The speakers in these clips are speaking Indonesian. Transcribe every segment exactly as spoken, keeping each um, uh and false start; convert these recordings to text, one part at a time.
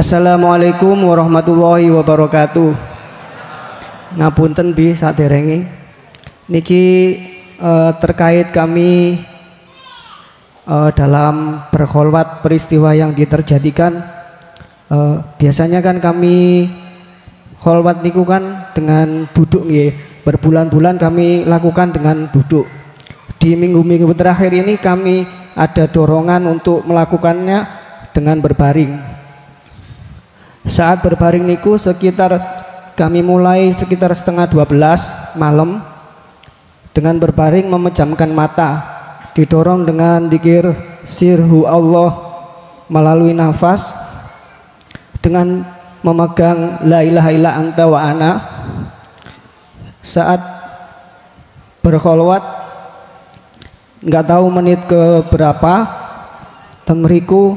Assalamualaikum warahmatullahi wabarakatuh. Ngapunten bi saderenge niki eh, terkait kami eh, dalam berkholwat peristiwa yang diterjadikan. Eh, biasanya kan kami kholwat niku kan dengan duduk nggih. Berbulan-bulan kami lakukan dengan duduk. Di minggu-minggu terakhir ini kami ada dorongan untuk melakukannya dengan berbaring. Saat berbaring niku sekitar kami mulai sekitar setengah dua belas malam dengan berbaring memejamkan mata, didorong dengan dzikir sirhu Allah melalui nafas dengan memegang la ilaha illa anta wa ana. Saat berkholwat nggak tahu menit ke berapa temriku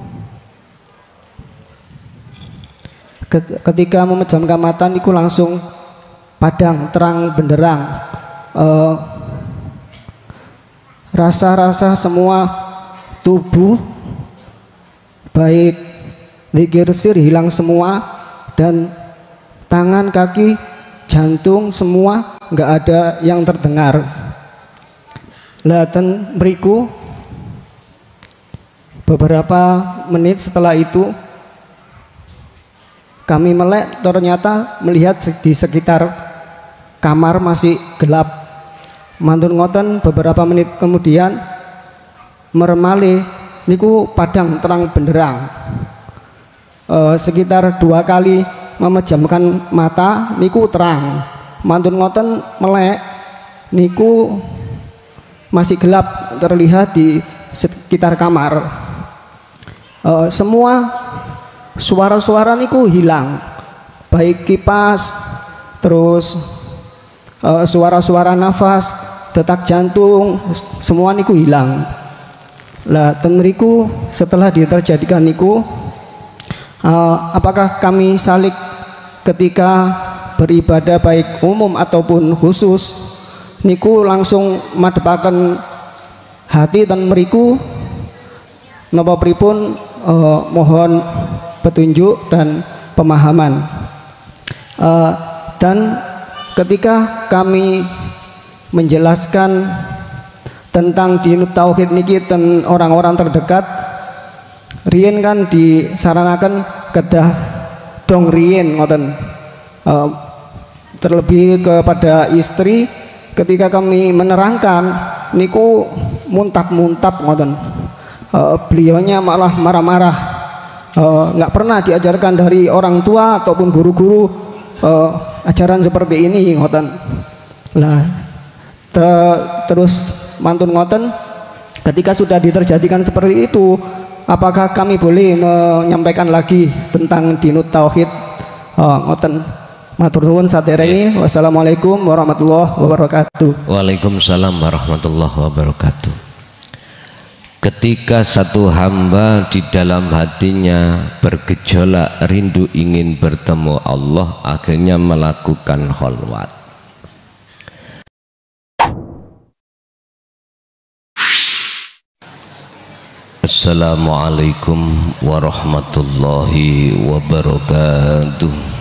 ketika memejamkan mata niku langsung padang terang benderang, rasa-rasa uh, semua tubuh baik dzikir sir hilang semua, dan tangan kaki jantung semua nggak ada yang terdengar. Latan beriku beberapa menit setelah itu kami melek, ternyata melihat di sekitar kamar masih gelap. Mantun ngoten beberapa menit kemudian meremali niku padang terang benderang. E, sekitar dua kali memejamkan mata niku terang. Mantun ngoten melek niku masih gelap terlihat di sekitar kamar. E, semua suara-suara niku hilang, baik kipas, terus suara-suara uh, nafas, detak jantung, semua niku hilang. Lah tenriku setelah diterjadikan niku, uh, apakah kami salik ketika beribadah baik umum ataupun khusus niku langsung madepaken hati dan meriku napa pripun, uh, mohon petunjuk dan pemahaman. Uh, dan ketika kami menjelaskan tentang dinut tauhid niki ten orang-orang terdekat, rien kan disaranakan kedah dong rien ngoten. Uh, terlebih kepada istri, ketika kami menerangkan niku muntap-muntap ngoten. Uh, beliaunya malah marah-marah. nggak uh, pernah diajarkan dari orang tua ataupun guru-guru uh, ajaran seperti ini ngoten. Lah te, terus mantun ngoten, ketika sudah diterjadikan seperti itu, apakah kami boleh menyampaikan lagi tentang dinut tauhid? uh, ngoten matur nuwun saderenge. Wassalamualaikum warahmatullahi wabarakatuh. Waalaikumsalam warahmatullahi wabarakatuh. Ketika satu hamba di dalam hatinya bergejolak rindu ingin bertemu Allah, akhirnya melakukan kholwat. Assalamualaikum warahmatullahi wabarakatuh.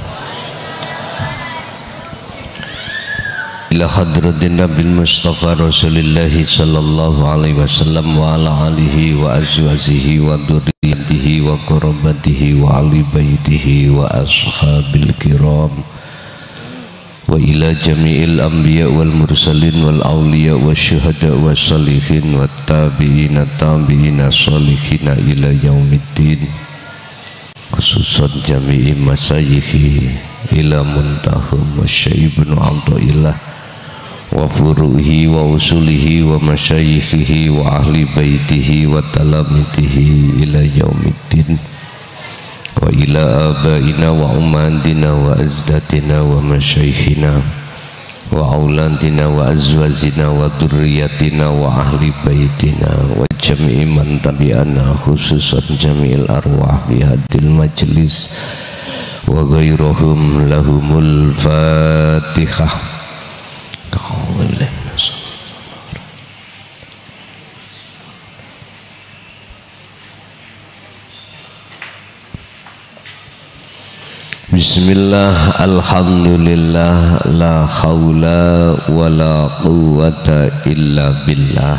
Ila hadratin Nabil Mustafa Rasulillahi sallallahu alaihi wasallam wa ala alihi wa azwajihi wa dzurriyyatihi wa qurabatihi wa ali baitihi wa ashabil kiram wa ila jami'il anbiya wal mursalin wal awliya wa syuhada wa salihin wa tabi'ina tabi'ina salihin ila yaumiddin, khususan jami'i masayikhi ila muntahum wa syaibnu abdillah wa furuhi wa usulihi wa masyayikhihi wa ahli baitihi wa talamitihi ila yaumiddin, wa ila abaina wa umadina wa azdatina wa masyayikhina wa auladina wa azwajina wa durriyatina wa ahli baitina wa jami'i man tabi'ana, khususan jami'il arwah fi hadil majlis wa ghairuhum lahumul fatihah. Bismillah, alhamdulillah, la khawla wa la quwwata illa billah.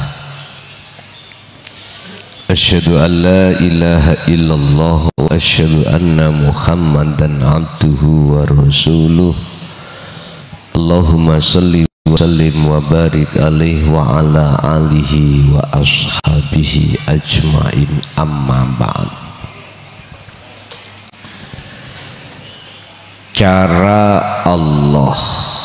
Asyhadu an la ilaha illallah wa asyhadu anna Muhammadan abduhu wa rasuluh. Allahumma salli wa sallim wa barik alaihi wa ala alihi wa ashabihi ajmain, amma ba'd. Cara Allah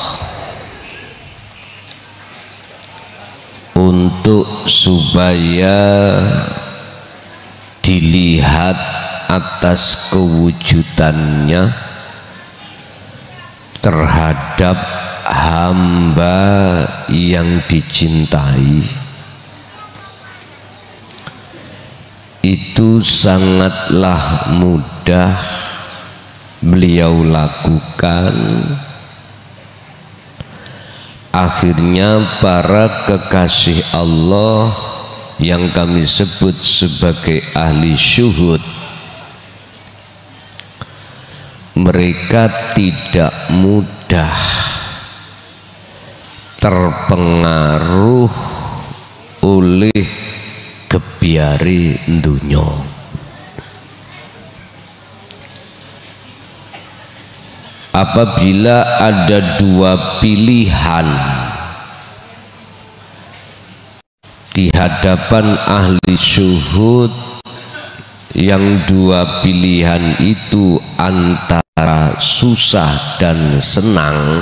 untuk supaya dilihat atas kewujudannya terhadap hamba yang dicintai itu sangatlah mudah beliau lakukan. Akhirnya para kekasih Allah yang kami sebut sebagai ahli syuhud, mereka tidak mudah terpengaruh oleh gebyare dunya. Apabila ada dua pilihan di hadapan ahli syuhud, yang dua pilihan itu antara susah dan senang,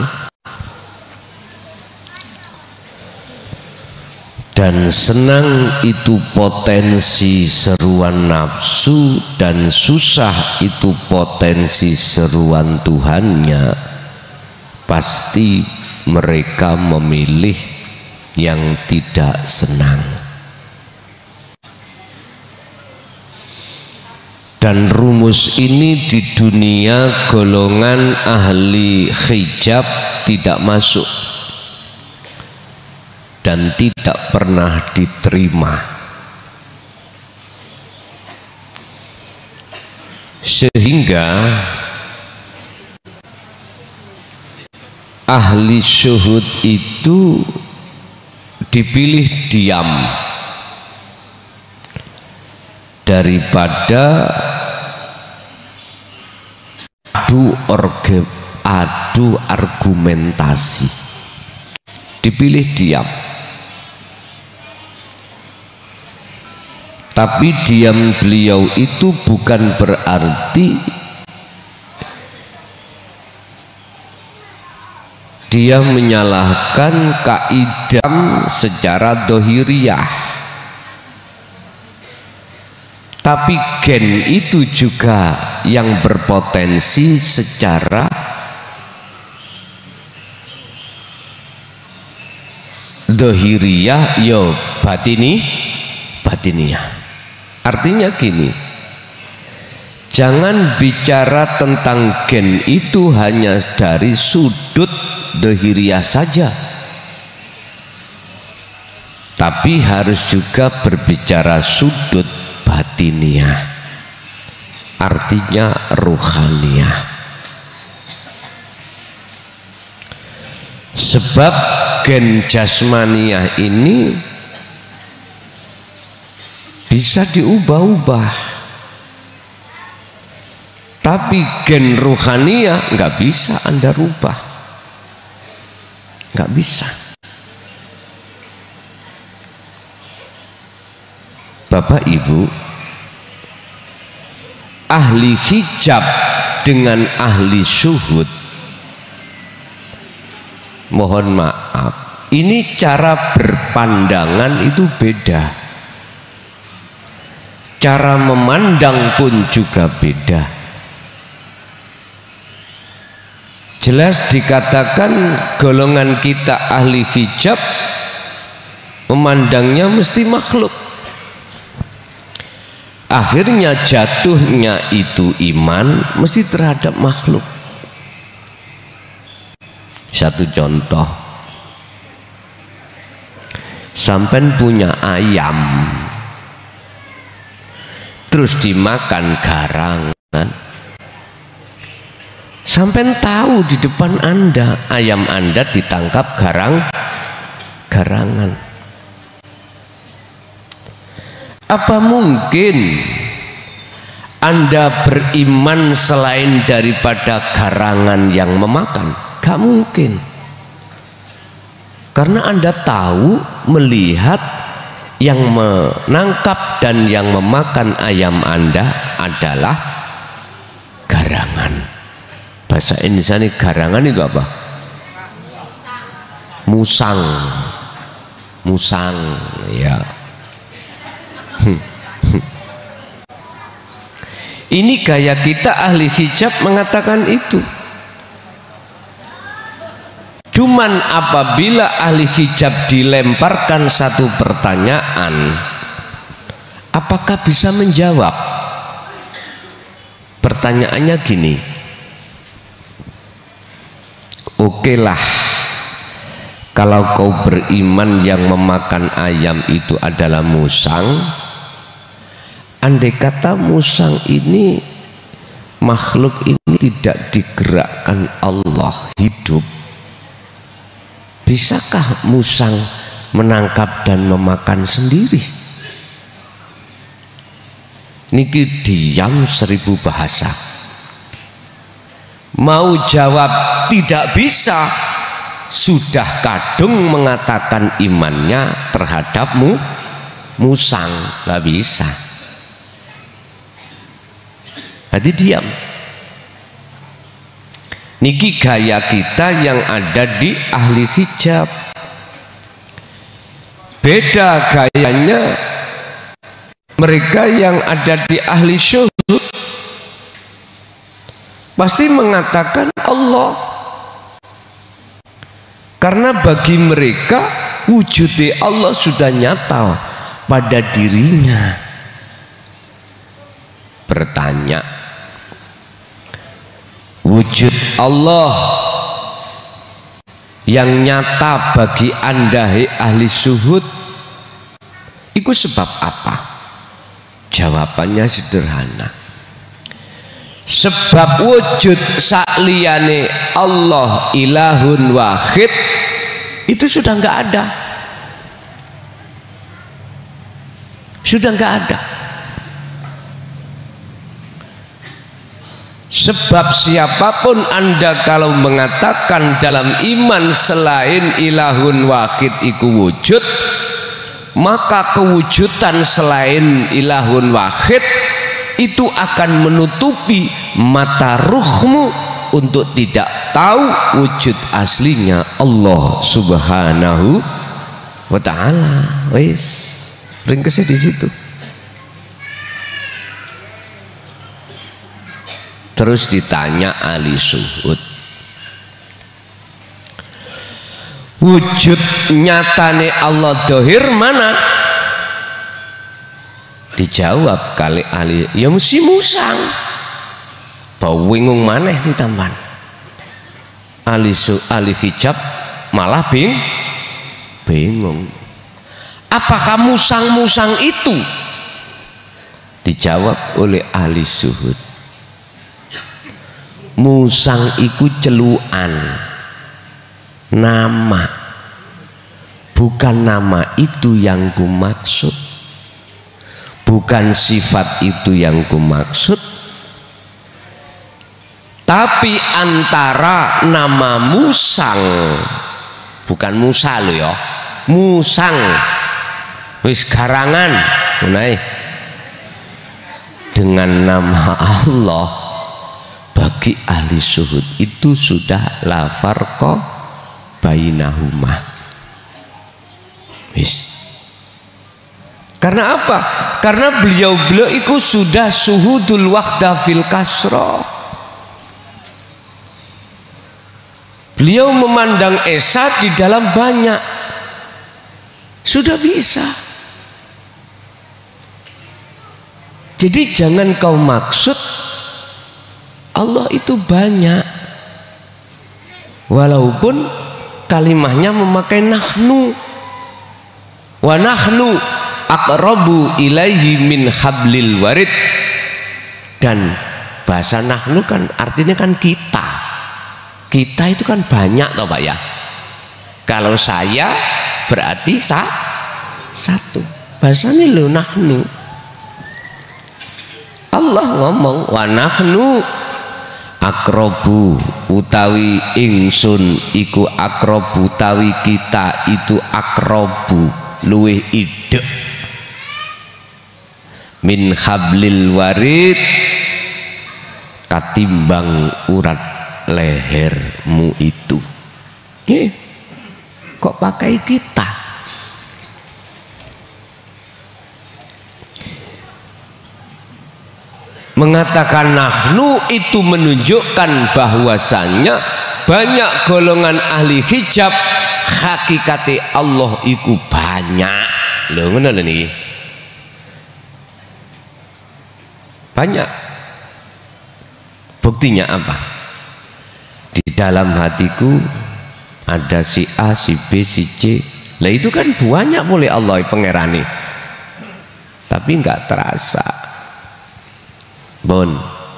dan senang itu potensi seruan nafsu, dan susah itu potensi seruan Tuhannya, pasti mereka memilih yang tidak senang. Dan rumus ini di dunia golongan ahli hijab tidak masuk dan tidak pernah diterima, sehingga ahli syuhud itu dipilih diam daripada adu orge, adu argumentasi, dipilih diam. Tapi diam beliau itu bukan berarti dia menyalahkan kaidah secara dohiriyah, tapi gen itu juga yang berpotensi secara dohiriyah, yo batini batiniah. Artinya gini, jangan bicara tentang gen itu hanya dari sudut dohiriyah saja, tapi harus juga berbicara sudut batiniah, artinya ruhaniyah. Sebab gen jasmaniyah ini bisa diubah-ubah, tapi gen ruhaniyah nggak bisa Anda rubah, nggak bisa. Bapak Ibu, ahli hijab dengan ahli syuhud, mohon maaf, ini cara berpandangan itu beda. Cara memandang pun juga beda. Jelas dikatakan golongan kita ahli hijab memandangnya mesti makhluk. Akhirnya jatuhnya itu iman mesti terhadap makhluk. Satu contoh, sampean punya ayam terus dimakan garangan, Sampai tahu di depan Anda ayam Anda ditangkap garang garangan. Apa mungkin Anda beriman selain daripada garangan yang memakan? Gak mungkin. Karena Anda tahu, melihat yang menangkap dan yang memakan ayam Anda adalah garangan. Bahasa Indonesia ini garangan itu apa? Musang. Musang, ya. Ini gaya kita ahli hijab mengatakan itu. Cuman apabila ahli hijab dilemparkan satu pertanyaan, apakah bisa menjawab? Pertanyaannya gini, oke lah, kalau kau beriman yang memakan ayam itu adalah musang, andai kata musang ini, makhluk ini tidak digerakkan Allah hidup, bisakah musang menangkap dan memakan sendiri? Niki diam seribu bahasa. Mau jawab tidak bisa, sudah kadung mengatakan imannya terhadapmu musang, gak bisa. Jadi diam. Niki gaya kita yang ada di ahli hijab. Beda gayanya mereka yang ada di ahli syuhud. Pasti mengatakan Allah. Karena bagi mereka wujudnya Allah sudah nyata pada dirinya. Bertanya, wujud Allah yang nyata bagi Anda hai ahli syuhud itu sebab apa? Jawabannya sederhana, sebab wujud sakliyane Allah ilahun wahid itu sudah nggak ada, sudah nggak ada. Sebab siapapun Anda kalau mengatakan dalam iman selain ilahun wahid iku wujud, maka kewujudan selain ilahun wahid itu akan menutupi mata ruhmu untuk tidak tahu wujud aslinya Allah Subhanahu wa ta'ala. Wis, ringkesnya di situ. Terus ditanya ahli syuhud, wujud nyatane Allah dohir mana? Dijawab kali ahli, ya mesti musang. Bau wingung maneh ditambahan. Ahli su, ahli hijab malah bing, bingung. Apakah musang-musang itu? Dijawab oleh ahli syuhud, musang iku celuan, nama, bukan nama itu yang ku maksud, bukan sifat itu yang ku maksud, tapi antara nama musang, bukan Musa lo ya, musang, wis garangan, unai, dengan nama Allah. Bagi ahli syuhud itu sudah la farqa bainahuma. Wis. Karena apa? Karena beliau-beliau itu sudah suhudul wahda fil kasra. Beliau memandang esa di dalam banyak. Sudah bisa. Jadi jangan kau maksud Allah itu banyak, walaupun kalimahnya memakai nahnu, wa nahnu aqrabu ilaihi min hablil warid, dan bahasa nahnu kan artinya kan kita, kita itu kan banyak toh Pak ya. Kalau saya berarti sa satu. Bahasanya lo nahnu. Allah ngomong wa nahnu akrobu utawi ingsun iku akrobu utawi kita itu akrobu luwih idek min hablil warid katimbang urat lehermu itu. Eh, kok pakai kita? Mengatakan nahnu itu menunjukkan bahwasannya banyak golongan ahli hijab hakikate Allah iku banyak. Lho ngono lho niki. Banyak. Buktinya apa? Di dalam hatiku ada si A, si B, si C. Lah itu kan banyak oleh Allah pangerane. Tapi enggak terasa. Bon,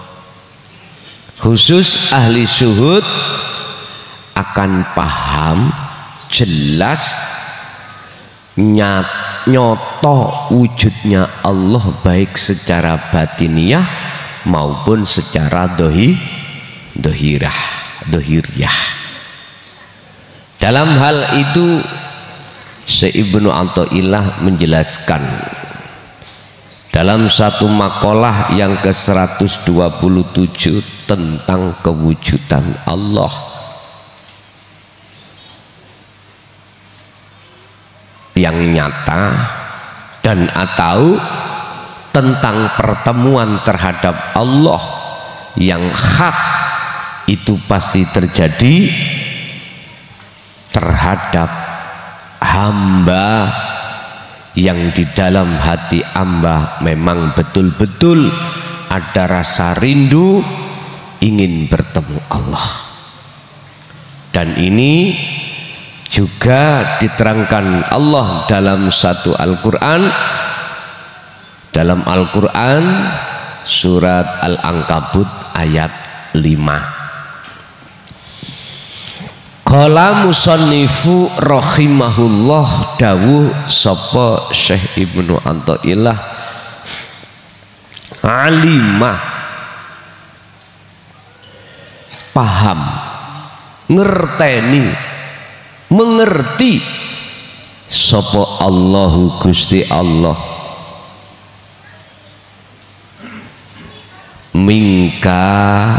khusus ahli syuhud akan paham jelas nyat, nyoto wujudnya Allah baik secara batiniah maupun secara dohi dohirah dohiriyah. Dalam hal itu Syekh Ibnu Athaillah menjelaskan dalam satu makalah yang ke seratus dua puluh tujuh tentang kewujudan Allah. Yang nyata dan atau tentang pertemuan terhadap Allah yang hak itu pasti terjadi terhadap hamba yang di dalam hati hamba memang betul-betul ada rasa rindu ingin bertemu Allah. Dan ini juga diterangkan Allah dalam satu Al-Quran, dalam Al-Quran surat Al-Ankabut ayat lima. Qala musannifu rahimahullah dawuh sapa Syekh Ibnu Athaillah alimah paham ngerteni mengerti sapa Allahu Gusti Allah mingka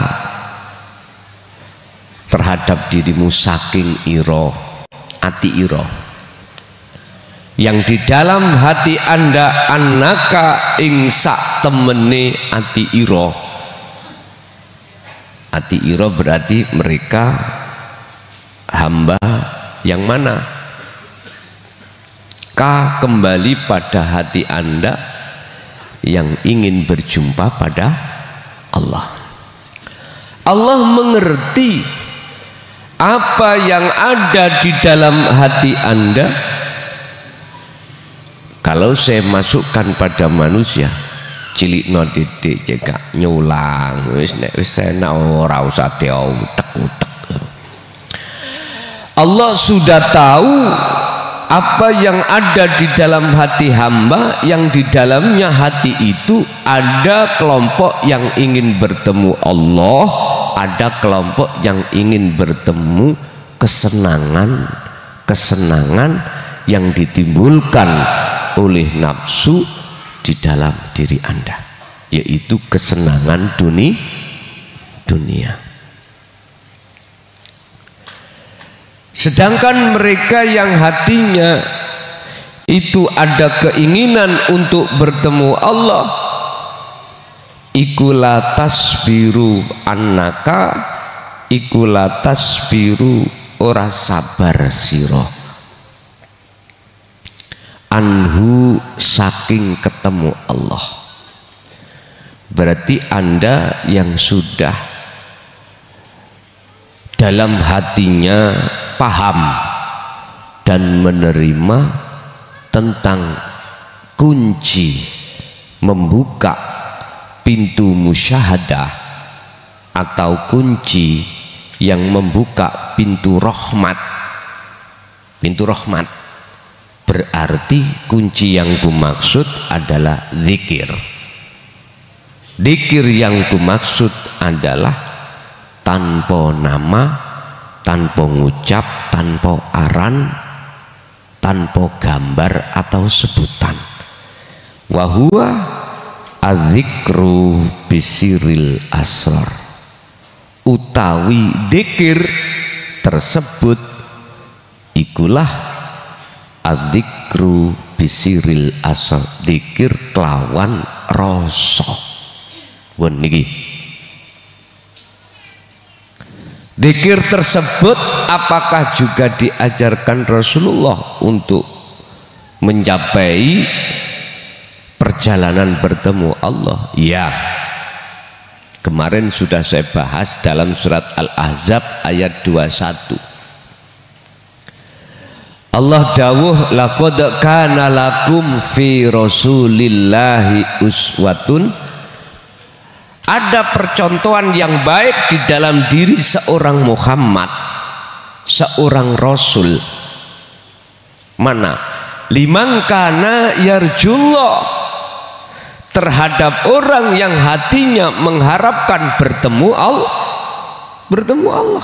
terhadap dirimu saking iro ati iro yang di dalam hati anda anaka ing sak temene ati iro. Ati iro berarti mereka hamba yang mana ka kembali pada hati anda yang ingin berjumpa pada Allah. Allah mengerti apa yang ada di dalam hati anda. Kalau saya masukkan pada manusia cilik no didik jika nyulang wis nek wis enak ora usah diutek-utek. Allah sudah tahu apa yang ada di dalam hati hamba, yang di dalamnya hati itu ada kelompok yang ingin bertemu Allah, ada kelompok yang ingin bertemu kesenangan kesenangan yang ditimbulkan oleh nafsu di dalam diri anda, yaitu kesenangan dunia dunia. Sedangkan mereka yang hatinya itu ada keinginan untuk bertemu Allah, ikula tasbiru annaka ikula tasbiru ora sabar siro anhu saking ketemu Allah. Berarti anda yang sudah dalam hatinya paham dan menerima tentang kunci membuka pintu musyahadah atau kunci yang membuka pintu rahmat. Pintu rahmat berarti kunci yang kumaksud adalah zikir. Zikir yang kumaksud adalah tanpa nama, tanpa ngucap, tanpa aran, tanpa gambar atau sebutan. Wahuwa adzikru bisiril asrar. Utawi zikir tersebut ikulah adzikru bisiril asrar, zikir kelawan rasa. Won niki zikir tersebut apakah juga diajarkan Rasulullah untuk mencapai perjalanan bertemu Allah? Ya, kemarin sudah saya bahas dalam surat Al-Ahzab ayat dua puluh satu. Allah dawuh laqad kana lakum fi rasulillahi uswatun. Ada percontohan yang baik di dalam diri seorang Muhammad, seorang Rasul. Mana? Liman kana yarjullah, terhadap orang yang hatinya mengharapkan bertemu Allah, bertemu Allah.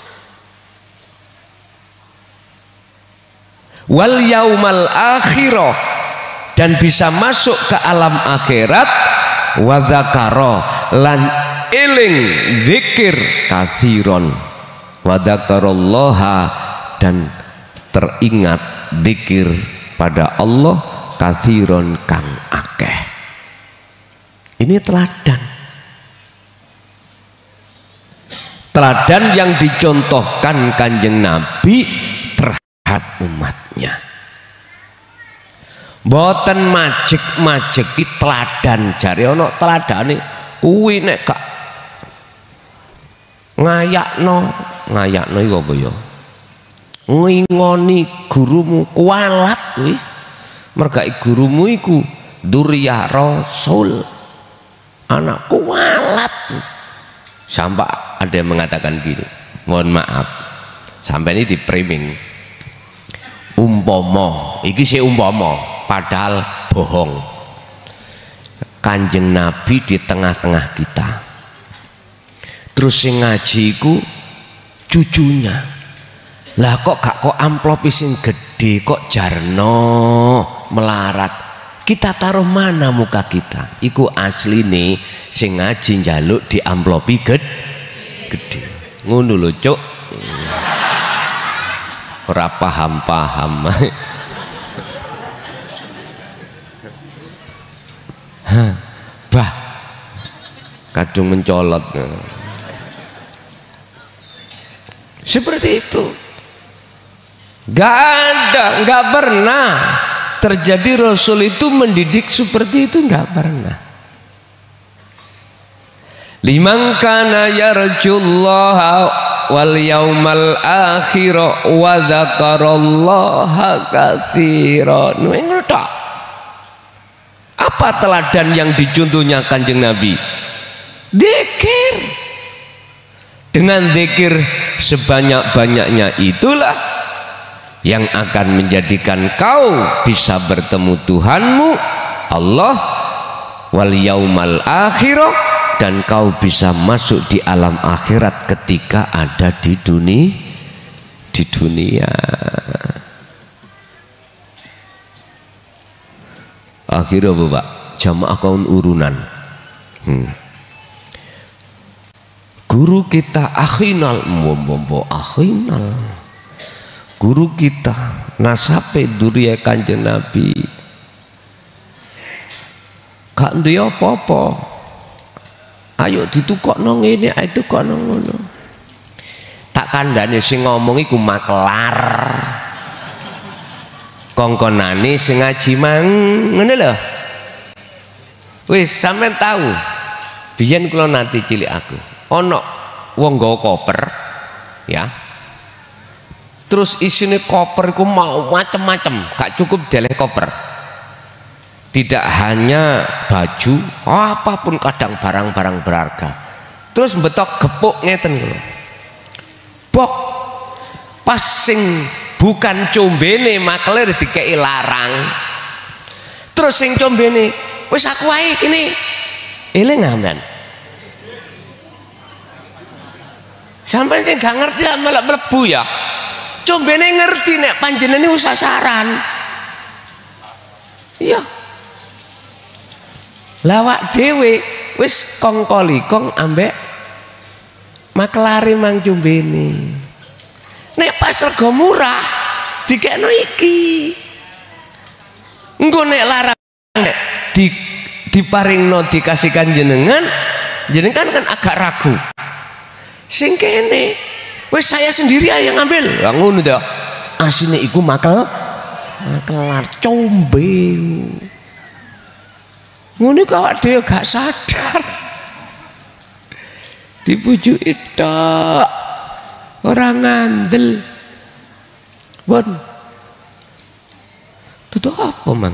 Wal yaumal akhirah, dan bisa masuk ke alam akhirat. Wa dzakara, lan eling zikir kathiron. Wa dzakarallaha, dan teringat zikir pada Allah kathiron kang akeh. Ini teladan. Teladan yang dicontohkan Kanjeng Nabi terhadap umatnya. Boten majek-majeki teladan, jare ana teladane kuwi nek gak ngayakno, ngayakno iku apa ya? Ngingoni gurumu kualat kuwi. Mergai gurumu iku durya rasul, anak kualat. Sampai ada yang mengatakan gini, mohon maaf, sampai ini di framing umpama, iki sih umpama, padahal bohong. Kanjeng Nabi di tengah-tengah kita, terus sing ngaji iku cucunya. Lah kok gak kok amplop sing gede, kok jarno melarat, kita taruh mana muka kita? Iku asli nih sing ngaji njaluk di amplopi gede gede ngono lho cuk. Ora paham-paham. Bah, kadung mencolot. Seperti itu. Gak ada, gak pernah terjadi Rasul itu mendidik seperti itu, gak pernah. Liman kana yarjullaha wal yaumal akhir wa dzakarallaha katsiran. Apa teladan yang dicontohnya Kanjeng Nabi? Zikir. Dengan zikir sebanyak-banyaknya itulah yang akan menjadikan kau bisa bertemu Tuhanmu Allah wal yaumal akhirah, dan kau bisa masuk di alam akhirat ketika ada di dunia di dunia. Akhirnya Bapak jamaah kaum urunan. Hmm. Guru kita akhinal mbombo akhinal. Guru kita nasabe duriya Kanjeng Nabi. Gak duwe apa-apa. Ayo ditukokno ngene, ayo ditukokno ngono. Tak kandhane sing ngomong iku maklar. Kongkonane sing ngaji mang ngene lho. Wis sampean tahu. Biyen kula nanti cilik aku, ana wong nggawa koper ya. Terus isine koper iku mau macem-macem, gak cukup deleh koper. Tidak hanya baju, apapun kadang barang-barang berharga. Terus betok gepuk ngeten lho. blebok. Pas sing bukan combene makler dikei larang. Terus sing combene wis aku wae kene. Eling sampean. Sampeyan sing gak ngerti malah mlebu ya. Combene ngerti nek panjenengan wis sasaran. Iya. Lawak dhewe wis kongkoli kong ambek maklare mang combene. Nek pas rega murah dikekno iki. Engko nek larang nek di diparingno dikasihkan jenengan, jenengan kan agak ragu. Sing kene wis saya sendiri aja yang ngambil. Lah ngono to. Asine iku makel makelar combe. Ngono kok awak dhewe gak sadar. Dipujuki tok. Ora ngandel. Bon. Tutuk apa, Mang?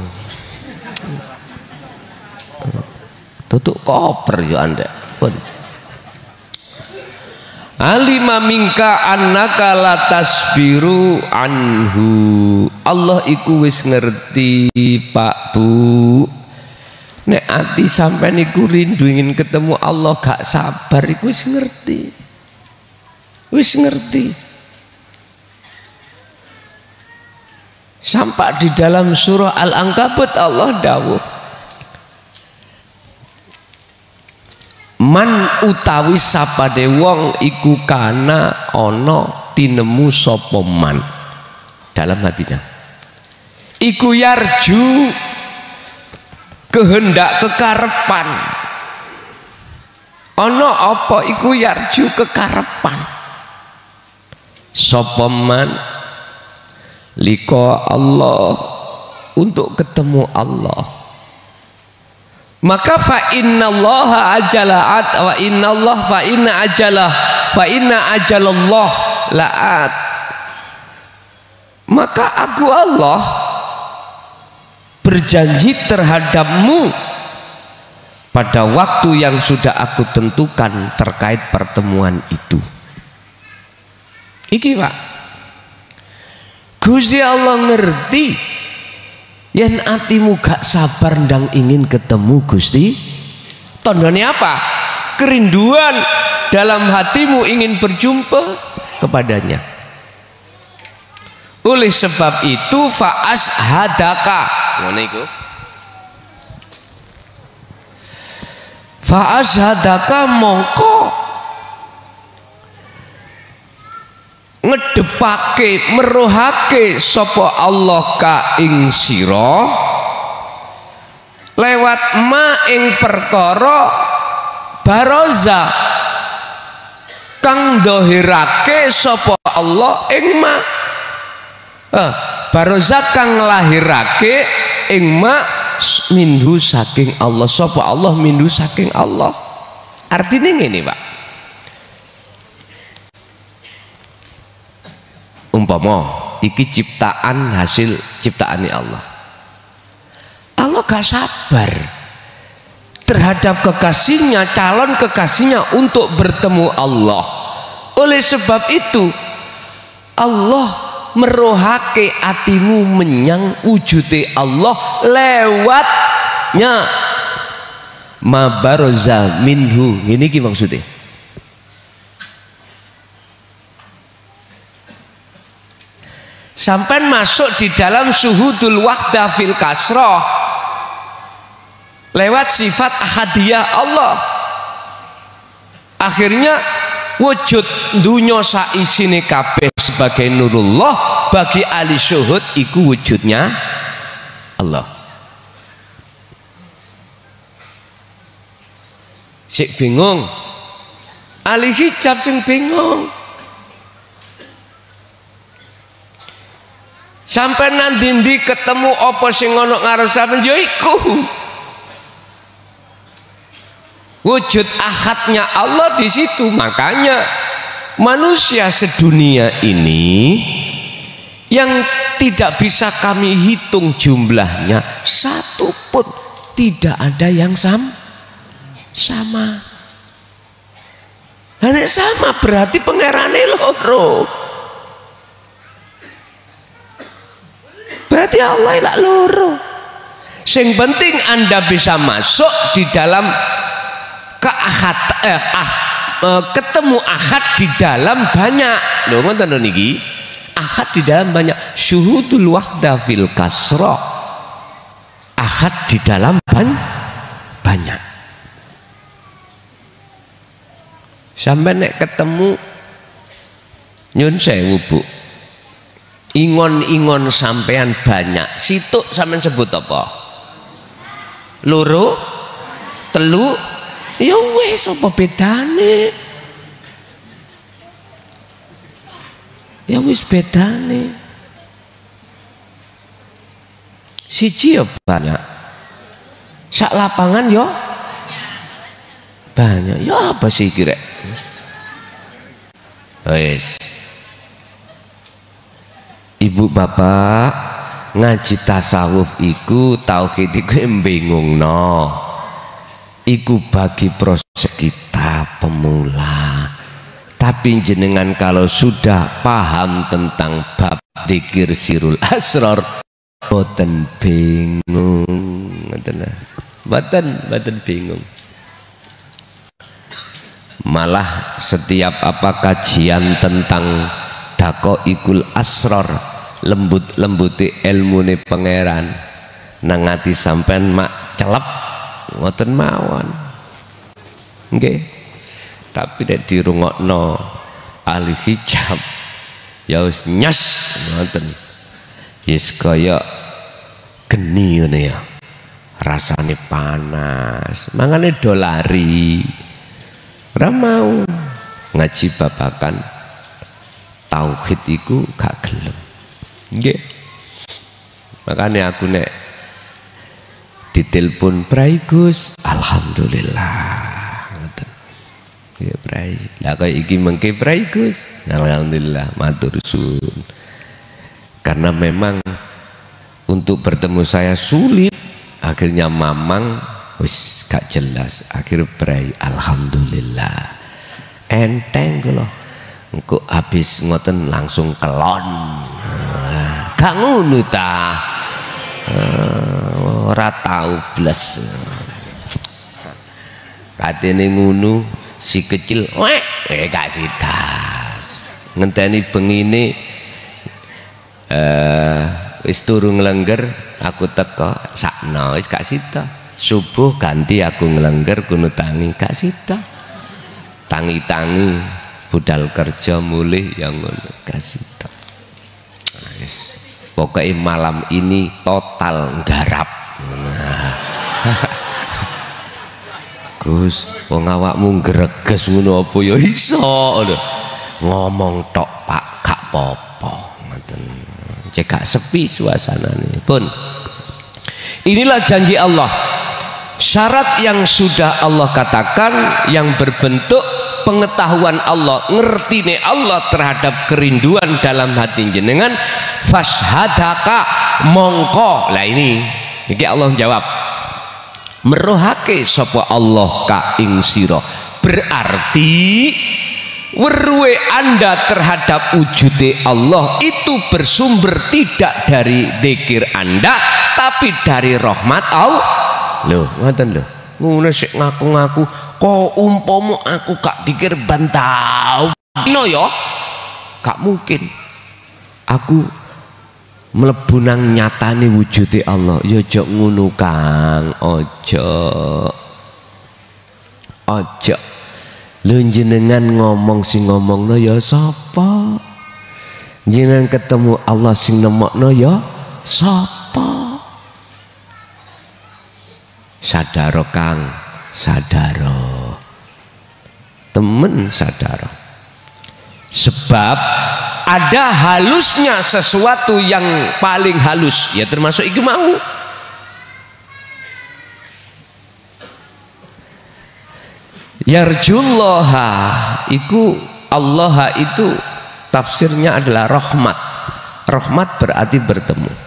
Tutuk koper yo Anda. Bon. Alima minka annaka la tasbiru anhu. Allah iku wis ngerti Pak Bu. Nek ati sampean iku rindu ingin ketemu Allah gak sabar iku wis ngerti. Wis ngerti. Sampai di dalam surah Al-Ankabut Allah dawuh man utawi sapade wong iku kana ana tinemu sapa man dalam hatinya iku yarju kehendak kekarepan ana apa iku yarju kekarepan sapa man liko Allah untuk ketemu Allah. Maka fa innallaha ajalat wa innallah fa inna ajalah fa inna ajalallah laat. Maka aku Allah berjanji terhadapmu pada waktu yang sudah aku tentukan terkait pertemuan itu. Iki Pak, Gusti Allah ngerti yen atimu gak sabar ndang ingin ketemu Gusti. Tandane apa? Kerinduan dalam hatimu ingin berjumpa kepadanya. Oleh sebab itu fa'as hadaka. Ngono iku. Fa'as hadaka mongko ngedepake meruhake sapa Allah ka ing sira lewat ma ing perkara baroza kang dohirake sapa Allah ing ma eh, baroza kang lahirake ing ma minhu saking Allah sapa Allah minhu saking Allah. Artinya ngene Pak, umpama iki ciptaan hasil ciptaane Allah. Allah gak sabar terhadap kekasihnya, calon kekasihnya untuk bertemu Allah. Oleh sebab itu Allah merohake atimu menyang wujude Allah lewatnya mabaroza minhu. Ini ki maksudnya sampai masuk di dalam syuhudul wahdah fil kasroh lewat sifat ahadiyah Allah. Akhirnya wujud dunya saisine kabeh sebagai nurullah, bagi ahli syuhud iku wujudnya Allah. Sik bingung, ahli hijab sing bingung. Sampai nanti ketemu apa sing ono ngarep sampeyan ya iku wujud ahadnya Allah di situ. Makanya manusia sedunia ini yang tidak bisa kami hitung jumlahnya satu pun tidak ada yang sam sama. Nek sama berarti pangerane loro. Berarti Allah lak loro. Sing penting Anda bisa masuk di dalam keahad eh, ah, eh, ketemu ahad di dalam banyak. Lho ngoten lho niki. Ahad di dalam banyak. Syuhudul wahda fil kasra. Ahad di dalam ban banyak. Sampai nek ketemu nyun sewu Bu. Ingon-ingon sampean banyak. Situk sampean sebut apa? Loro, telu, ya wis apa bedane? Ya wis bedane. Siji ya banyak. Sak lapangan ya banyak. Ya apa sih kira? Wis. Ibu bapak ngaji tasawuf iku tauhid iku mbingungno. Iku bagi proses kita pemula. Tapi jenengan kalau sudah paham tentang bab dzikir sirul asrar boten bingung. Boten boten bingung. Malah setiap apa kajian tentang daqaiqul asrar, lembut-lembuti ilmune pangeran nang ati sampean mak celep ngoten mawon. Nggih. Tapi nek dirungokno ahli hijab ya wis nyas ngoten. Yes kaya geni ngene ya. Rasane panas. Mangane do lari. Ora mau ngaji babakan tauhid iku gak gelem. Nggih. Makanya aku nek ditelepon Prai Gus, alhamdulillah. Ngoten. Ya Prai. Lah kaya iki mengke Prai Gus, alhamdulillah matur suwun. Karena memang untuk bertemu saya sulit, akhirnya mamang wis gak jelas, akhir Prai alhamdulillah. Enteng kula. Engko habis ngoten langsung kelon. Gak ngono ta. Ora tau blas. Katene ngono si kecil wek eh gak sidas. Ngenteni bengine eh wis turu nglengger aku teko sakno wis gak sida. Subuh ganti aku nglengger kuno tangi gak sida. Tangi-tangi budal kerja mulih yang ngono kasih tak. Wis pokoknya malam ini total nggarap. Nah. Gus, wong awakmu greges ngono apa ya iso lho. Ngomong tok Pak gak apa-apa ngoten. Cek gak sepi suasanane. Pun. Inilah janji Allah. Syarat yang sudah Allah katakan yang berbentuk pengetahuan Allah, ngertine Allah terhadap kerinduan dalam hati jenengan, fashhadaka mongko. Lah ini iki Allah jawab, merohake sapa Allah ka ing sira. Berarti weruhe Anda terhadap wujude Allah itu bersumber tidak dari zikir Anda tapi dari rahmat Allah. Loh, ngoten lho. Ngono sik ngaku-ngaku kok umpama aku gak dikir bantau no ya gak mungkin aku mlebu nang nyatane wujude Allah ya aja ngono Kang, aja aja lho. Jenengan ngomong sing ngomongno ya sapa, jenengan ketemu Allah sing nemokno ya sapa. Sadaro Kang, sadaro temen, sadaro. Sebab ada halusnya sesuatu yang paling halus, ya termasuk itu mau yarjullaha iku Allah itu tafsirnya adalah rahmat. Rahmat berarti bertemu.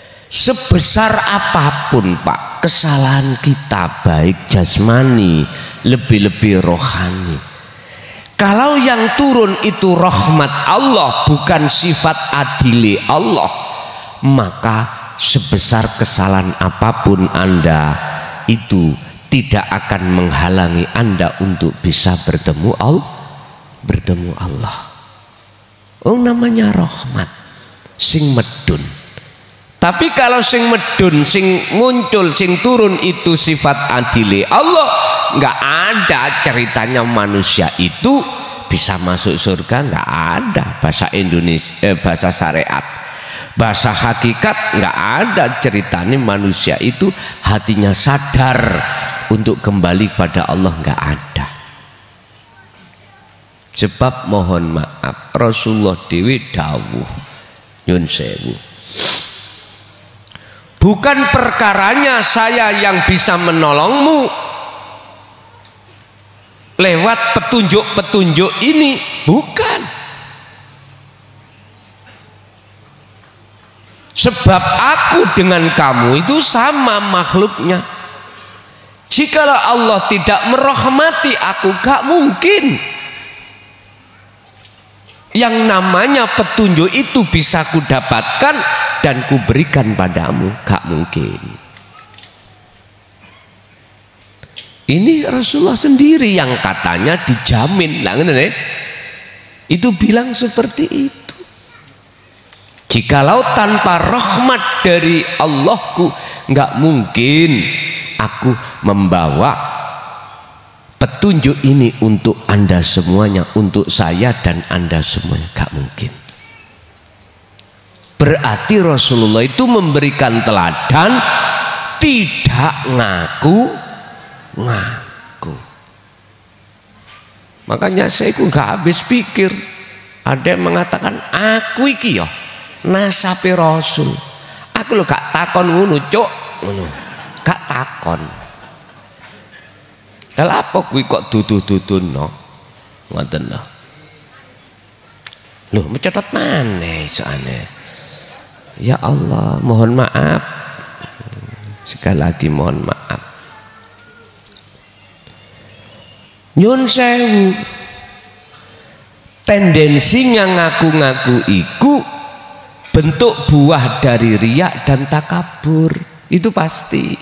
Sebesar apapun Pak kesalahan kita, baik jasmani, lebih-lebih rohani. Kalau yang turun itu rahmat Allah, bukan sifat adili Allah, maka sebesar kesalahan apapun Anda itu tidak akan menghalangi Anda untuk bisa bertemu Allah, bertemu Allah. Oh, namanya rahmat sing medun. Tapi kalau sing medun, sing muncul, sing turun itu sifat adili Allah, nggak ada ceritanya manusia itu bisa masuk surga, nggak ada. Bahasa Indonesia, eh, bahasa syariat, bahasa hakikat, nggak ada ceritanya manusia itu hatinya sadar untuk kembali pada Allah, nggak ada. Sebab mohon maaf, Rasulullah dewi dawuh nyun sewu, bukan perkaranya saya yang bisa menolongmu lewat petunjuk-petunjuk ini, bukan. Sebab aku dengan kamu itu sama makhluknya. Jikalau Allah tidak merahmati aku, gak mungkin yang namanya petunjuk itu bisa kudapatkan dan kuberikan padamu, gak mungkin. Ini Rasulullah sendiri yang katanya dijamin, lah nih, itu bilang seperti itu. Jikalau tanpa rahmat dari Allahku, nggak mungkin aku membawa petunjuk ini untuk Anda semuanya, untuk saya dan Anda semuanya, nggak mungkin. Berarti Rasulullah itu memberikan teladan, tidak ngaku ngaku. Makanya saya itu nggak habis pikir. Ada yang mengatakan aku iki yo nasabe Rasul. Aku lo gak takon ngono, cuk, ngono. Gak takon. Lah apa kuwi kok dudu-duduno? Ngoten lho. Loh, mencetot maneh soalnya. Ya Allah, mohon maaf. Sekali lagi mohon maaf. Nyun sewu, tendensinya ngaku-ngaku iku bentuk buah dari riak dan takabur, itu pasti.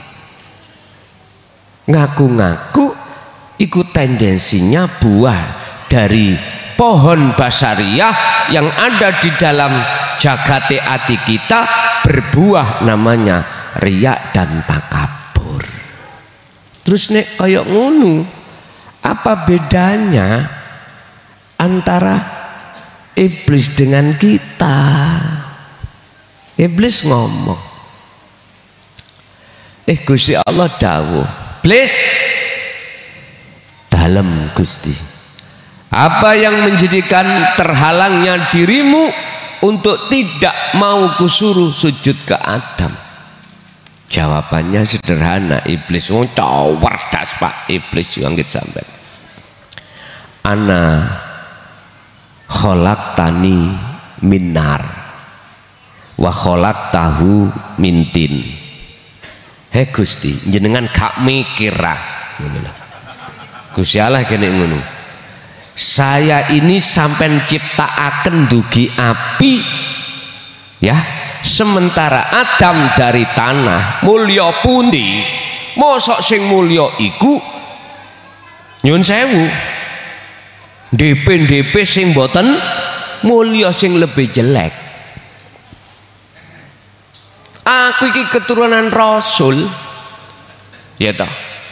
Ngaku-ngaku iku tendensinya buah dari pohon basariyah yang ada di dalam jagate ati kita, berbuah namanya riak dan takabur. Terus nek kaya ngono, apa bedanya antara iblis dengan kita? Iblis ngomong, eh Gusti Allah dawuh, iblis dalam Gusti, apa yang menjadikan terhalangnya dirimu untuk tidak mau kusuruh sujud ke Adam? Jawabannya sederhana, iblis wong cerdas Pak, iblis yo anggit sampean. Ana khalaqtani minnar wa khalaqtahu mintin. He Gusti, jenengan gak mikir ah. Ngono lho. Gusti Allah kene ngono. Saya ini sampean ciptaaken dugi api, ya. Sementara Adam dari tanah, mulya pundi? Mosok sing mulya iku nyun sewu D P D P sing boten mulya, sing lebih jelek. Aku iki keturunan Rasul, ya toh.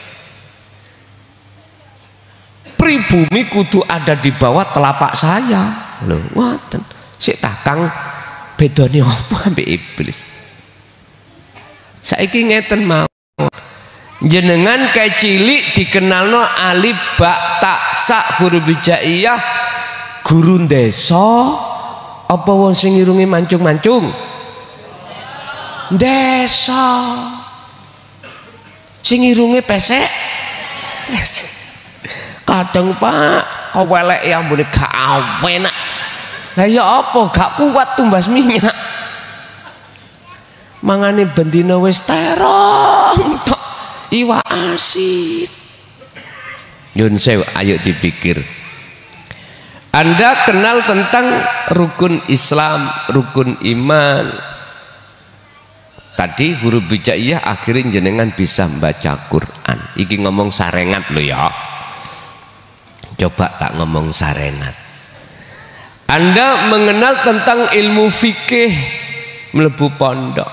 Pribumi kudu ada di bawah telapak saya. Lho, ngoten. Sik takang bedane apa ambek iblis? Saiki ngeten mau. Jenengan kayak cilik dikenalno alif ba ta sa huruf hijaiyah, guru desa apa wong sing irunge mancung-mancung? Desa. Sing irunge pesek? Pesek. Kadang Pak, kewelek ya ambune gak awenak. Lah ya apa gak kuat tumbas minyak. Mangane bendina wis terong tok iwak asin. Nyun sewu, ayo dipikir. Anda kenal tentang rukun Islam, rukun iman. Tadi huruf hijaiyah akhirnya jenengan bisa membaca Quran. Iki ngomong sarengat lo ya. Coba tak ngomong sarengat. Anda mengenal tentang ilmu fikih, mlebu pondok.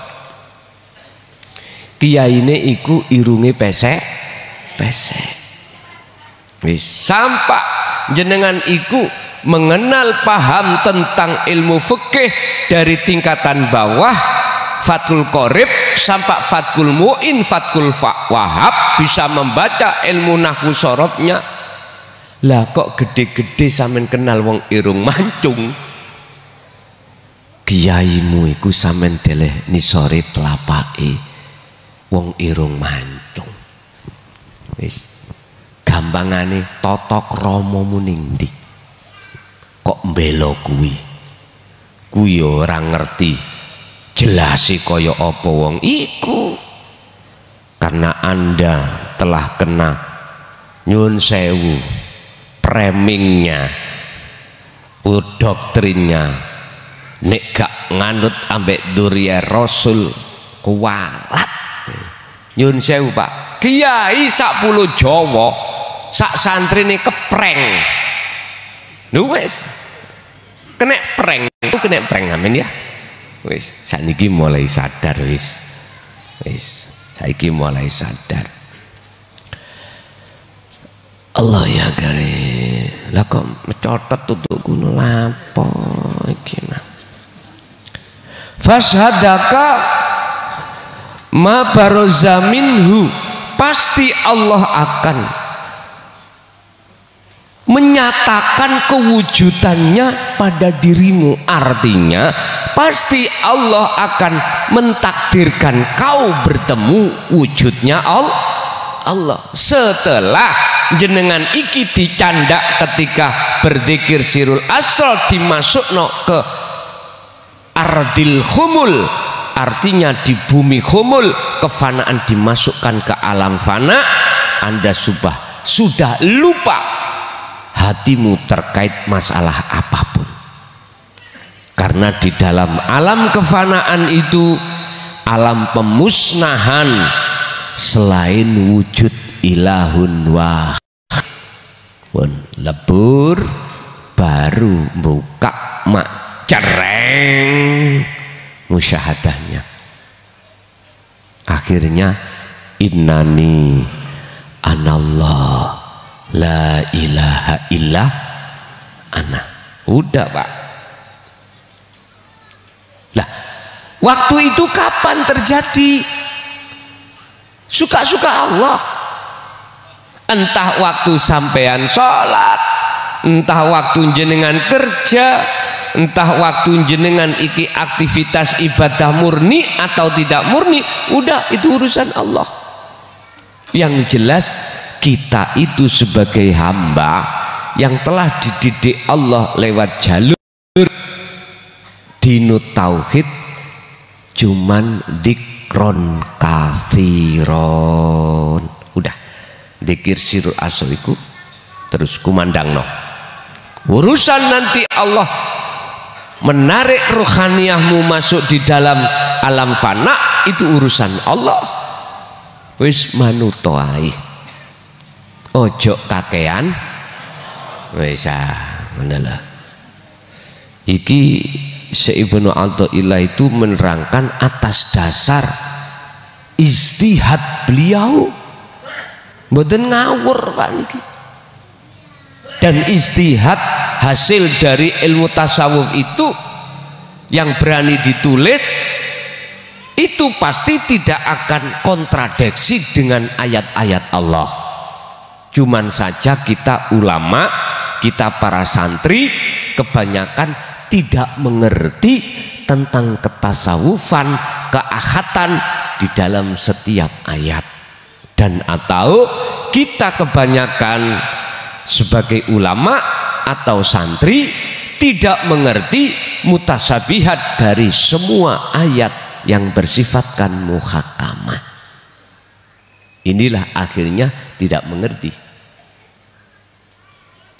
Kiyaine iku irunge pesek, pesek. Wis sampak jenengan iku mengenal paham tentang ilmu fikih dari tingkatan bawah Fathul Qorib sampai Fathul Mu'in, Fathul Wahab, bisa membaca ilmu nahwu sorobnya. Lah kok gede-gede sampean kenal wong irung mancung? Kiaimu iku sampean deleh nisore tlapake wong irung mancung. Wis gampangane tata kramamu ning ndi? Kok mbelo kuwi? Kuwi ora ngerti jelasi kaya apa wong iku. Karena Anda telah kena nyun sewu framingnya, doktrinnya, nek gak nganut ambek duriya Rasul kualat. Nyun sewu Pak, kiai sak pulau Jawa sak santrine kepreng. Lho wis kena prank, itu kena prank amin ya. Wis saniki mulai sadar wis. Wis saiki mulai sadar. Allah ya gare. Lah kok mecotot tutuk kuno lapo iki mah. Fashhadaka ma baroza minhu, pasti Allah akan menyatakan kewujudannya pada dirimu. Artinya pasti Allah akan mentakdirkan kau bertemu wujudnya Allah. Setelah jenengan iki dicandak ketika berzikir sirul asral dimasukno ke ardil humul, artinya di bumi humul, kefanaan dimasukkan ke alam fana. Anda sudah sudah lupa hatimu terkait masalah apapun, karena di dalam alam kefanaan itu alam pemusnahan, selain wujud ilahun wahid pun lebur baru buka mak cereng musyahadahnya. Akhirnya innani anallah la ilaha illa ana. Udah Pak. Lah waktu itu kapan terjadi? Suka-suka Allah. Entah waktu sampean sholat, entah waktu jenengan kerja, entah waktu jenengan iki aktivitas ibadah murni atau tidak murni, udah itu urusan Allah. Yang jelas kita itu sebagai hamba yang telah dididik Allah lewat jalur dinut tauhid, cuman dikron kathiron. Udah dikir sirul asriku terus kumandang no. Urusan nanti Allah menarik rohaniyahmu masuk di dalam alam fana, itu urusan Allah. Wis manuto ae. Ojo kakean wis ah ngono. Iki Ibnu Athaillah itu menerangkan atas dasar ijtihad beliau, mboten ngawur Pak niki. Dan ijtihad hasil dari ilmu tasawuf itu yang berani ditulis itu pasti tidak akan kontradiksi dengan ayat-ayat Allah. Cuman saja kita ulama, kita para santri kebanyakan tidak mengerti tentang ketasawufan, keahatan di dalam setiap ayat. Dan atau kita kebanyakan sebagai ulama atau santri tidak mengerti mutasabihat dari semua ayat yang bersifatkan muhakamah. Inilah akhirnya tidak mengerti.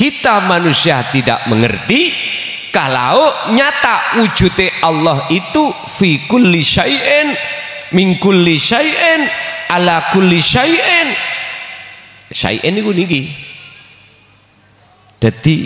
kita manusia tidak mengerti kalau nyata wujudnya Allah itu fi kulli syai'in min kulli syai'in ala kulli syai'in. Syai'in itu niki. Jadi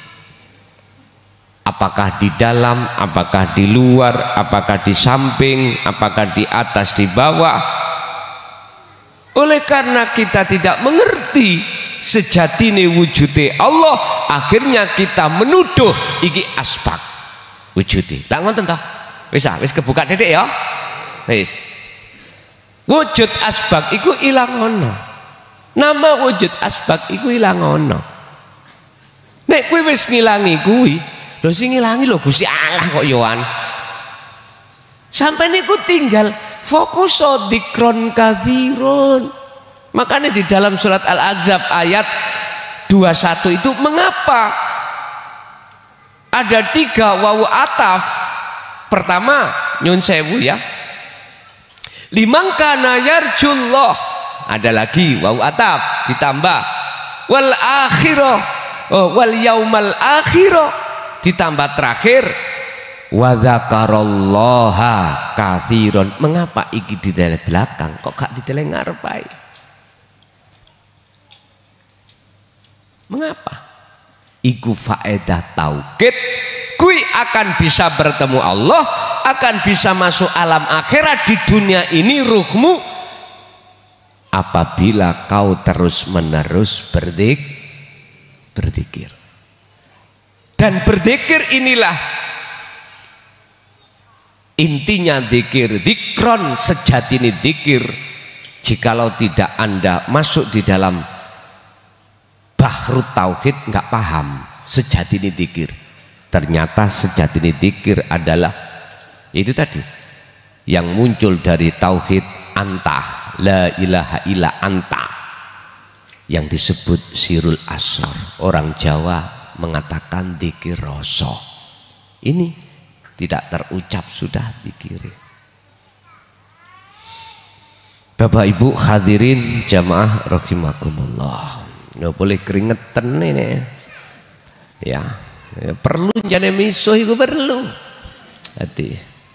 apakah di dalam, apakah di luar, apakah di samping, apakah di atas, di bawah. Oleh karena kita tidak mengerti sejatine wujudnya Allah, akhirnya kita menuduh iki asbak wujudnya. Tak ngoten toh? Wis ah, wis kebuka dedek ya. Wis. Wujud asbak iku ilang ono. Nama wujud asbak iku ilang ono. Nek kuwi wis ngilangi kuwi, lho sing ngilangi lho Gusti Allah kok yoan. Sampai niku tinggal fokus dzikron katsirun. Makanya di dalam surat Al-Ahzab ayat dua puluh satu itu mengapa ada tiga wawu ataf. Pertama nyun sewu ya, liman kana yarjullah, ada lagi wawu ataf ditambah wal akhirah, oh, wal yaumal akhirah ditambah terakhir wa dzakarallaha katsiran. Mengapa iki di belakang kok gak di ngarepai? Mengapa? Iku faedah tauhid. Kui akan bisa bertemu Allah, akan bisa masuk alam akhirat di dunia ini ruhmu apabila kau terus menerus berdik, berzikir. Dan berzikir inilah intinya zikir. Zikron sejati ini zikir. Jikalau tidak Anda masuk di dalam bahrut tauhid, nggak paham sejati ini zikir. Ternyata sejati ini zikir adalah itu tadi yang muncul dari tauhid anta, la ilaha illa anta, yang disebut sirul asor. Orang Jawa mengatakan zikir rasa. Ini tidak terucap sudah zikir. Bapak Ibu hadirin jamaah rahimakumullah. Nggak boleh keringetan ini ya, ya perlu jane misuh itu perlu hati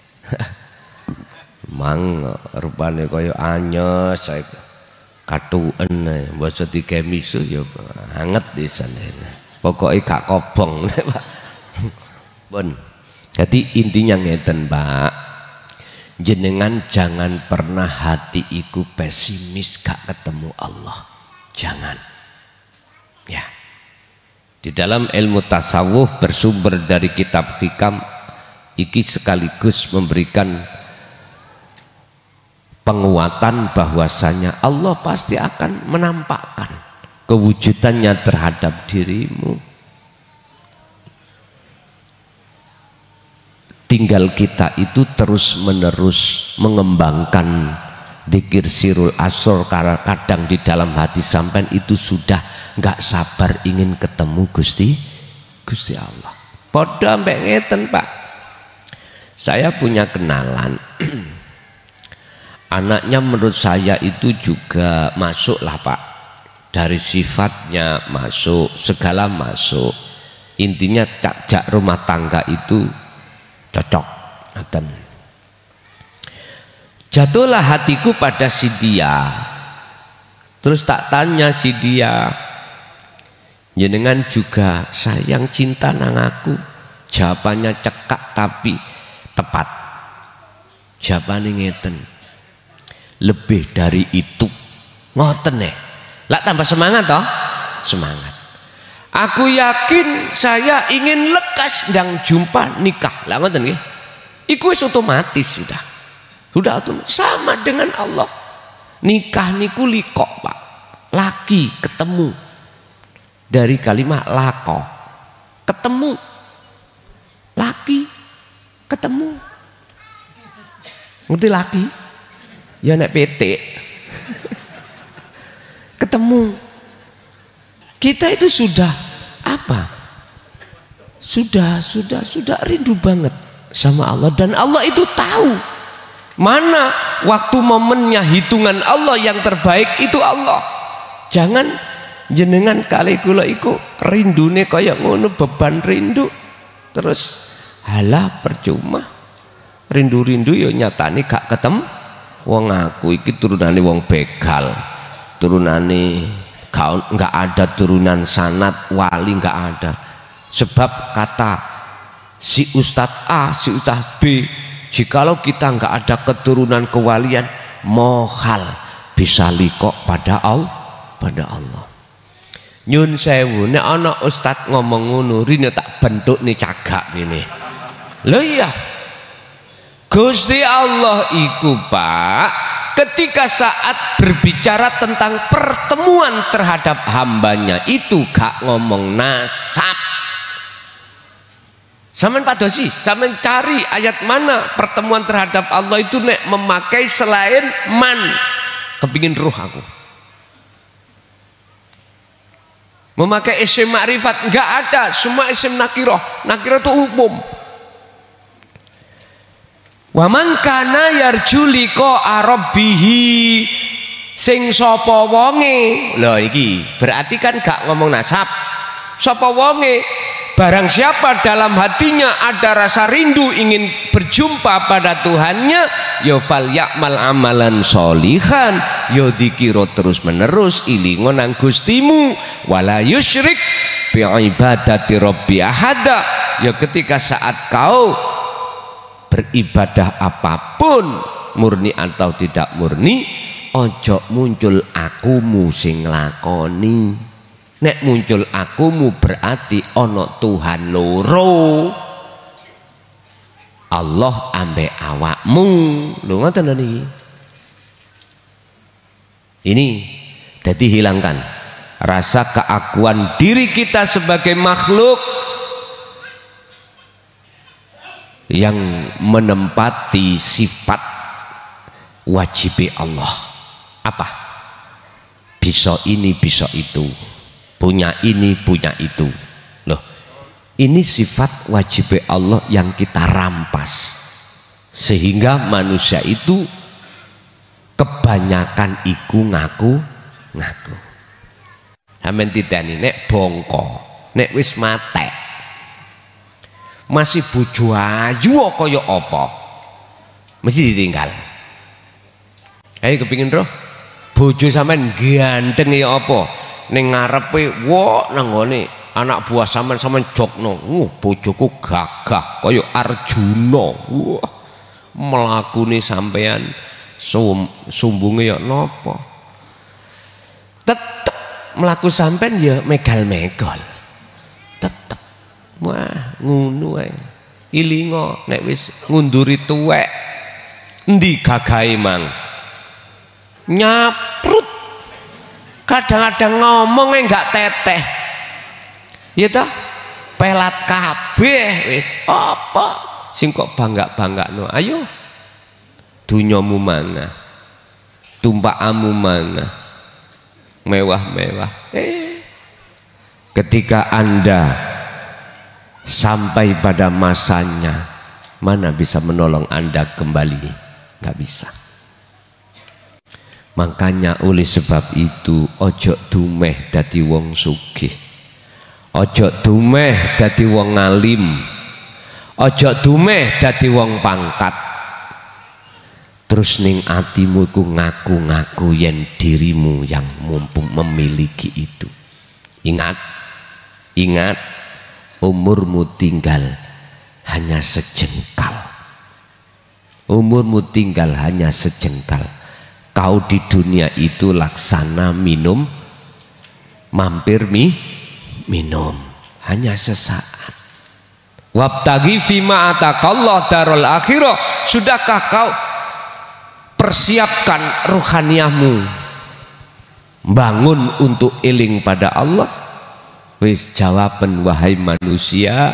mang rupanya kaya anyes saya katuan bahasa tiga misuh ya hangat di sana pokoknya gak kobong Pak. Bon. Jadi intinya ngeten Pak, jenengan jangan pernah hati iku pesimis gak ketemu Allah, jangan. Ya, di dalam ilmu tasawuf bersumber dari kitab hikam iki sekaligus memberikan penguatan bahwasanya Allah pasti akan menampakkan kewujudannya terhadap dirimu. Tinggal kita itu terus menerus mengembangkan dzikir sirul asor. Karena kadang di dalam hati sampean itu sudah nggak sabar ingin ketemu Gusti Gusti Allah. Padha mbek ngeten Pak, saya punya kenalan anaknya menurut saya itu juga masuk lah Pak, dari sifatnya masuk, segala masuk, intinya cak-cak rumah tangga itu cocok. Jatuhlah hatiku pada si dia, terus tak tanya si dia, jenengan juga sayang cinta nang aku? Jawabannya cekak tapi tepat. Jawabannya ngeten, lebih dari itu. Ngoten nih, lah tambah semangat toh, semangat. Aku yakin saya ingin lekas dan jumpa nikah. Lah ngoten nggih. Iku wis otomatis sudah. Sudah otomatis sama dengan Allah. Nikah niku likok Pak. Laki ketemu. Dari kalimat lako, ketemu, laki ketemu. Ngerti laki? Ya nek petik. Ketemu. Kita itu sudah apa? Sudah, sudah, sudah rindu banget sama Allah, dan Allah itu tahu mana waktu momennya. Hitungan Allah yang terbaik itu Allah. Jangan jenengan kali kula iku rindune kaya ngono, beban rindu. Terus halah percuma. Rindu-rindu ya nyatane gak ketemu. Wong aku iki turunane wong begal. Turunane gak enggak ada turunan sanad wali, enggak ada. Sebab kata si Ustadz A, si Ustadz B, jikalau kita enggak ada keturunan kewalian, mohal bisa likok pada Allah, pada Allah. Nyun sewu, nek ana Ustadz ngomong ngono, rine tak bentuk nih cagak ini. Lho iya, Gusti Allah iku Pak, ketika saat berbicara tentang pertemuan terhadap hambanya itu gak ngomong nasab. Sampeyan padosi, sampeyan cari ayat mana pertemuan terhadap Allah itu nek memakai selain man. Kepingin ruh aku. Memakai isim ma'rifat enggak ada, semua isim nakirah. Nakirah itu umum. Wa man kana yarju liqa rabbihi, sing sapa wonge. Lho iki berarti kan gak ngomong nasab. Sapa wonge? Barang siapa dalam hatinya ada rasa rindu ingin berjumpa pada Tuhannya, ya fal ya'mal amalan solihan, ya dikira terus menerus ilingo nang Gustimu, wala yusyrik bi ibadati rabbi ahada. Ya ketika saat kau beribadah apapun, murni atau tidak murni, ojo muncul akumu sing lakoni. Nek muncul akumu berarti ono Tuhan loro, Allah ambek awakmu. Lho ngoten niki. Ini jadi hilangkan rasa keakuan diri kita sebagai makhluk yang menempati sifat wajib Allah. Apa? Bisa ini, bisa itu, punya ini, punya itu. Loh, ini sifat wajib Allah yang kita rampas, sehingga manusia itu kebanyakan iku ngaku ngaku. Amen titeni nek bongko, nek wis matek, masih bojo ayu kaya apa, mesti ditinggal. Ayo kepingin roh bojo sampean ganteng ya apa, ning ngarepe wo nang ngene anak buah sampean sampean jokno, uh bojoku gagah kaya Arjuna. Wah, melakune sampean sum, sumbunge ya napa, tetep melaku sampean ya megal-megal, tetep. Wah ngono ae ilingo nek wis ngunduri tuwek endi gagahe mang nyaprut, kadang-kadang ngomongnya enggak teteh ya toh, pelat kabeh wis apa sing kok bangga-banggakno. Ayo dunyamu mana, tumpakanmu mana, mewah-mewah. Eh ketika Anda sampai pada masanya, mana bisa menolong Anda kembali? Gak bisa. Makanya oleh sebab itu ojo dumeh dadi wong sugih, ojo dumeh dadi wong alim, ojo dumeh dadi wong pangkat. Terus ning atimu iku ngaku-ngaku yen dirimu yang mumpung memiliki itu. Ingat, ingat, umurmu tinggal hanya sejengkal. Umurmu tinggal hanya sejengkal. Kau di dunia itu laksana minum, mampir mi, minum, hanya sesaat. Wabtagi fima atakallah darul akhirah. Sudahkah kau persiapkan ruhaniyahmu, bangun untuk eling pada Allah? Wis jawaban wahai manusia,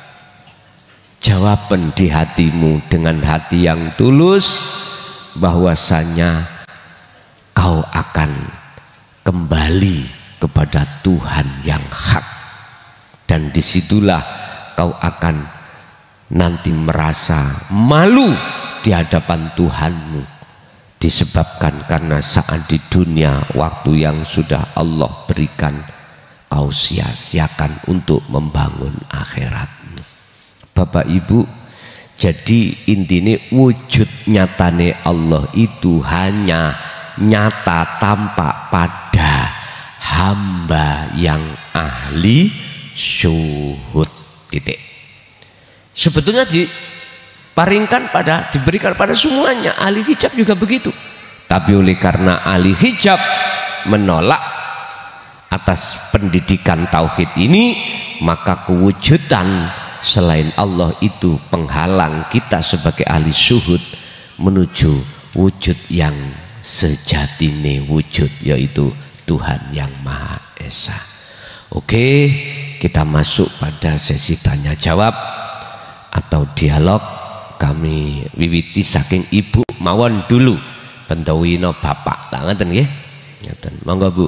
jawaban di hatimu dengan hati yang tulus, bahwasanya kau akan kembali kepada Tuhan yang hak, dan disitulah kau akan nanti merasa malu di hadapan Tuhanmu, disebabkan karena saat di dunia waktu yang sudah Allah berikan kau sia-siakan untuk membangun akhiratmu. Bapak Ibu, jadi intinya wujud nyatane Allah itu hanya nyata tampak pada hamba yang ahli syuhud, titik. Sebetulnya diparingkan pada, diberikan pada semuanya. Ahli hijab juga begitu, tapi oleh karena ahli hijab menolak atas pendidikan tauhid ini, maka kewujudan selain Allah itu penghalang kita sebagai ahli syuhud menuju wujud yang sejatine wujud, yaitu Tuhan yang Maha Esa. Oke, kita masuk pada sesi tanya jawab atau dialog. Kami wiwiti saking ibu mawon dulu, pendawino bapak. Tak ngeten nggih? Ngeten. Monggo Bu.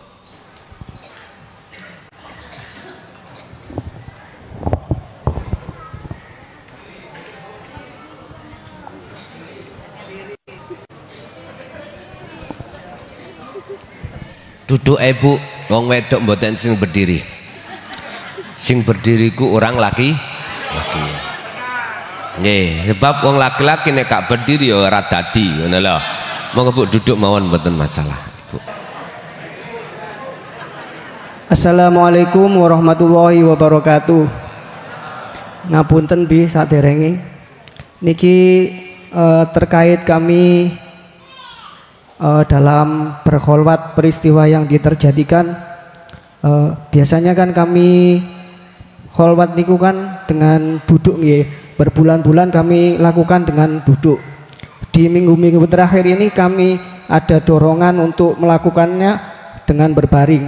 Duduk ibu, wong wedok mboten sing berdiri. Sing berdiri ku orang laki laki. Nggih, sebab wong laki-laki nek gak berdiri ya ora dadi, ngono lho. Monggo Bu duduk mawon mboten masalah, Bu. Assalamualaikum warahmatullahi wabarakatuh. Ngapunten Bi saderenge. Niki eh, terkait kami Uh, dalam berkholwat peristiwa yang diterjadikan, uh, biasanya kan kami kholwat niku kan dengan duduk nggih, berbulan-bulan kami lakukan dengan duduk. Di minggu-minggu terakhir ini kami ada dorongan untuk melakukannya dengan berbaring.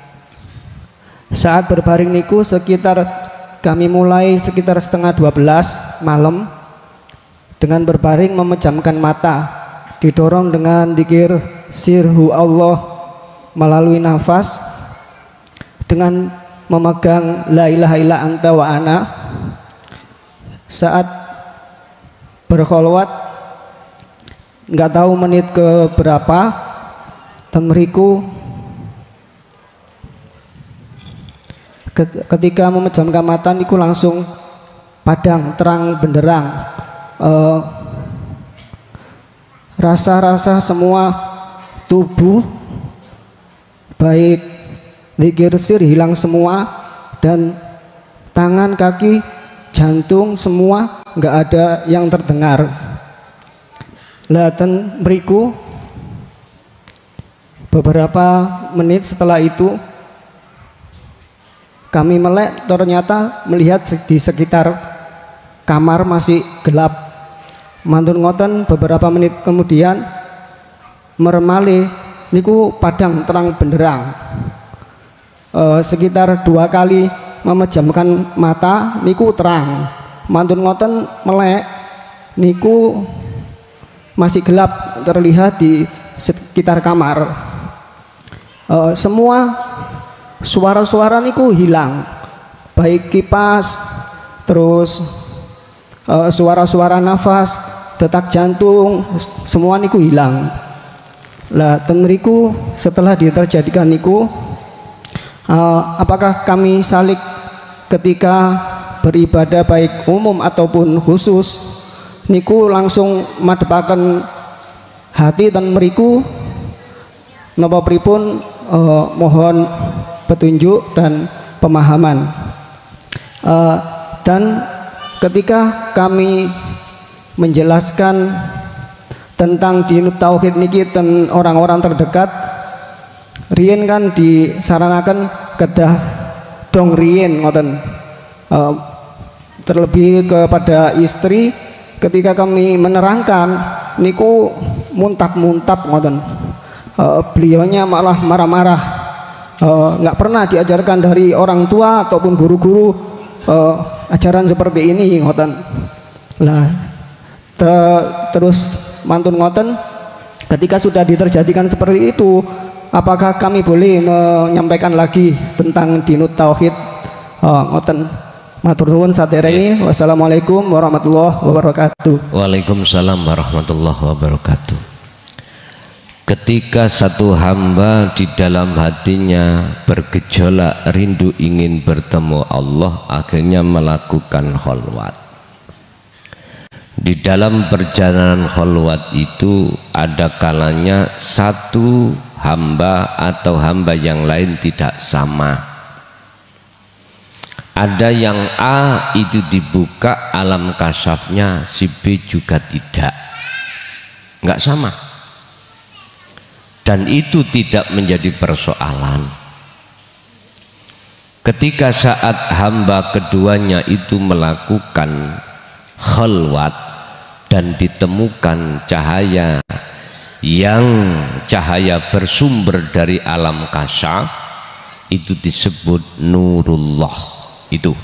Saat berbaring niku sekitar kami mulai sekitar setengah dua belas malam dengan berbaring memejamkan mata, didorong dengan dzikir sirhu Allah melalui nafas, dengan memegang la ilaha illa anta wa ana. Saat berkholwat nggak tahu menit ke berapa, temriku ketika memejamkan mata niku langsung padang terang benderang. uh, Rasa-rasa semua tubuh baik dzikir sir hilang semua, dan tangan, kaki, jantung semua nggak ada yang terdengar. Laten beriku beberapa menit setelah itu kami melek, ternyata melihat di sekitar kamar masih gelap. Mantun ngoten beberapa menit kemudian meremali niku padang terang benderang. E, sekitar dua kali memejamkan mata niku terang. Mantun ngoten melek niku masih gelap terlihat di sekitar kamar. E, semua suara-suara niku hilang, baik kipas, terus suara-suara uh, nafas, detak jantung, semua niku hilang. Lah tenriku setelah diterjadikan niku, uh, apakah kami salik ketika beribadah baik umum ataupun khusus niku langsung madepaken hati dan meriku napa pripun, uh, mohon petunjuk dan pemahaman. Uh, dan ketika kami menjelaskan tentang dinut tauhid niki ten orang-orang terdekat, riyen kan disaranakan kedah dong riyen ngoten, uh, terlebih kepada istri ketika kami menerangkan niku muntap-muntap ngoten, uh, beliaunya malah marah-marah, nggak uh, pernah diajarkan dari orang tua ataupun guru-guru uh, ajaran seperti ini ngoten. Lah te, terus mantun ngoten, ketika sudah diterjadikan seperti itu, apakah kami boleh menyampaikan lagi tentang dinut tauhid? Oh, ngoten. Matur nuwun saderenge. Wassalamualaikum warahmatullahi wabarakatuh. Waalaikumsalam warahmatullahi wabarakatuh. Ketika satu hamba di dalam hatinya bergejolak rindu ingin bertemu Allah, akhirnya melakukan kholwat. Di dalam perjalanan kholwat itu ada kalanya satu hamba atau hamba yang lain tidak sama. Ada yang A itu dibuka alam kasyafnya, si B juga tidak, nggak sama. Dan itu tidak menjadi persoalan. Ketika saat hamba keduanya itu melakukan khalwat dan ditemukan cahaya yang cahaya bersumber dari alam kasyaf, itu disebut nurullah. Itu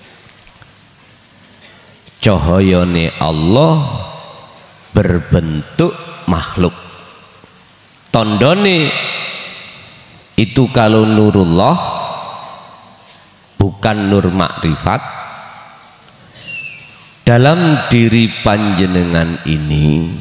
cahayane Allah berbentuk makhluk. Tondone itu kalau nurullah bukan nur makrifat, dalam diri panjenengan ini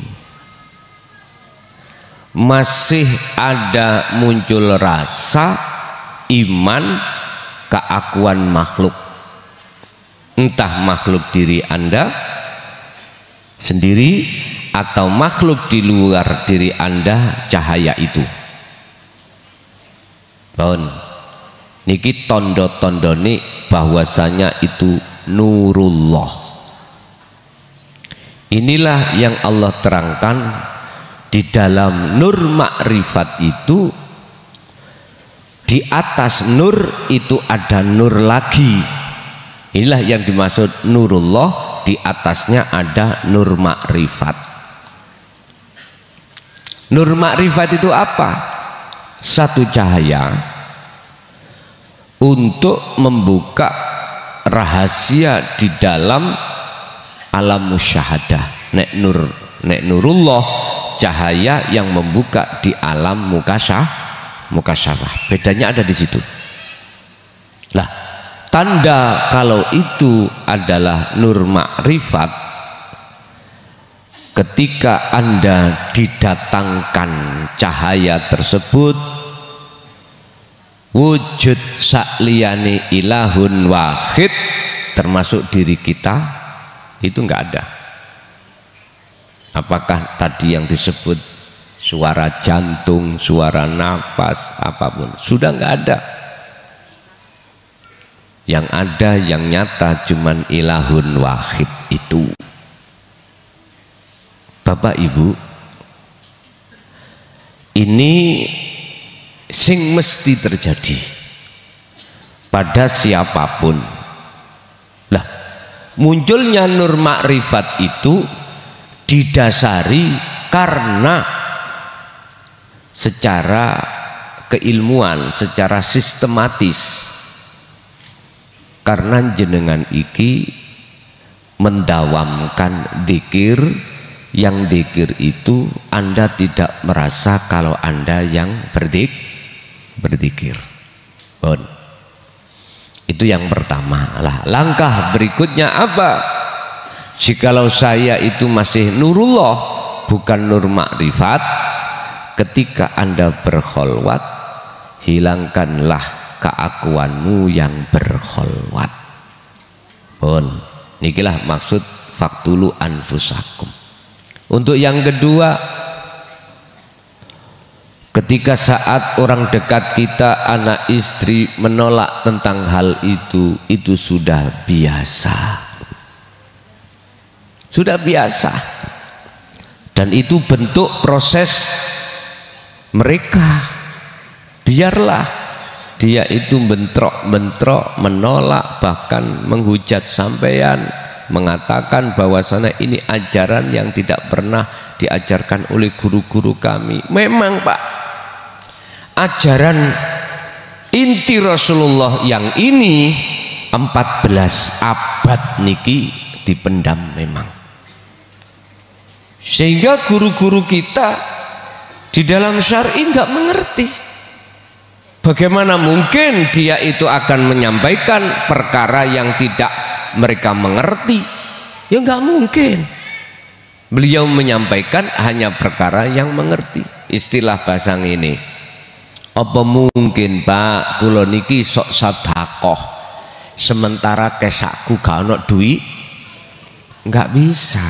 masih ada muncul rasa iman keakuan makhluk, entah makhluk diri Anda sendiri atau makhluk di luar diri Anda, cahaya itu. Bon, niki tondo-tondone bahwasanya itu nurullah. Inilah yang Allah terangkan di dalam nur makrifat itu. Di atas nur itu ada nur lagi. Inilah yang dimaksud nurullah, di atasnya ada nur makrifat. Nur makrifat itu apa? Satu cahaya untuk membuka rahasia di dalam alam musyahadah. Nek nur, nek nurullah, cahaya yang membuka di alam mukasyah, mukasyafah. Bedanya ada di situ. Lah, tanda kalau itu adalah nur makrifat, ketika Anda didatangkan cahaya tersebut, wujud sakliyane ilahun wahid termasuk diri kita itu enggak ada. Apakah tadi yang disebut suara jantung, suara nafas, apapun sudah enggak ada. Yang ada yang nyata cuman ilahun wahid itu. Bapak Ibu, ini sing mesti terjadi pada siapapun. Lah, munculnya nur makrifat itu didasari karena secara keilmuan, secara sistematis, karena jenengan iki mendawamkan dzikir, yang dzikir itu Anda tidak merasa kalau Anda yang berdik berzikir. Bon. Itu yang pertama. Lah, langkah berikutnya apa? Jikalau saya itu masih nurullah bukan nur makrifat, ketika Anda berkholwat, hilangkanlah keakuanmu yang berkholwat. Bon. Nikilah maksud faktulu anfusakum. Untuk yang kedua, ketika saat orang dekat kita, anak istri menolak tentang hal itu, itu sudah biasa. Sudah biasa. Dan itu bentuk proses mereka. Biarlah dia itu bentrok-bentrok, menolak, bahkan menghujat sampean, mengatakan bahwasanya ini ajaran yang tidak pernah diajarkan oleh guru-guru kami. Memang Pak, ajaran inti Rasulullah yang ini empat belas abad niki dipendam memang, sehingga guru-guru kita di dalam syar'i nggak mengerti. Bagaimana mungkin dia itu akan menyampaikan perkara yang tidak mereka mengerti? Ya nggak mungkin. Beliau menyampaikan hanya perkara yang mengerti. Istilah bahasa ini, apa mungkin Pak kula niki sok sedekah sementara kesakku gak ono duit? Enggak bisa.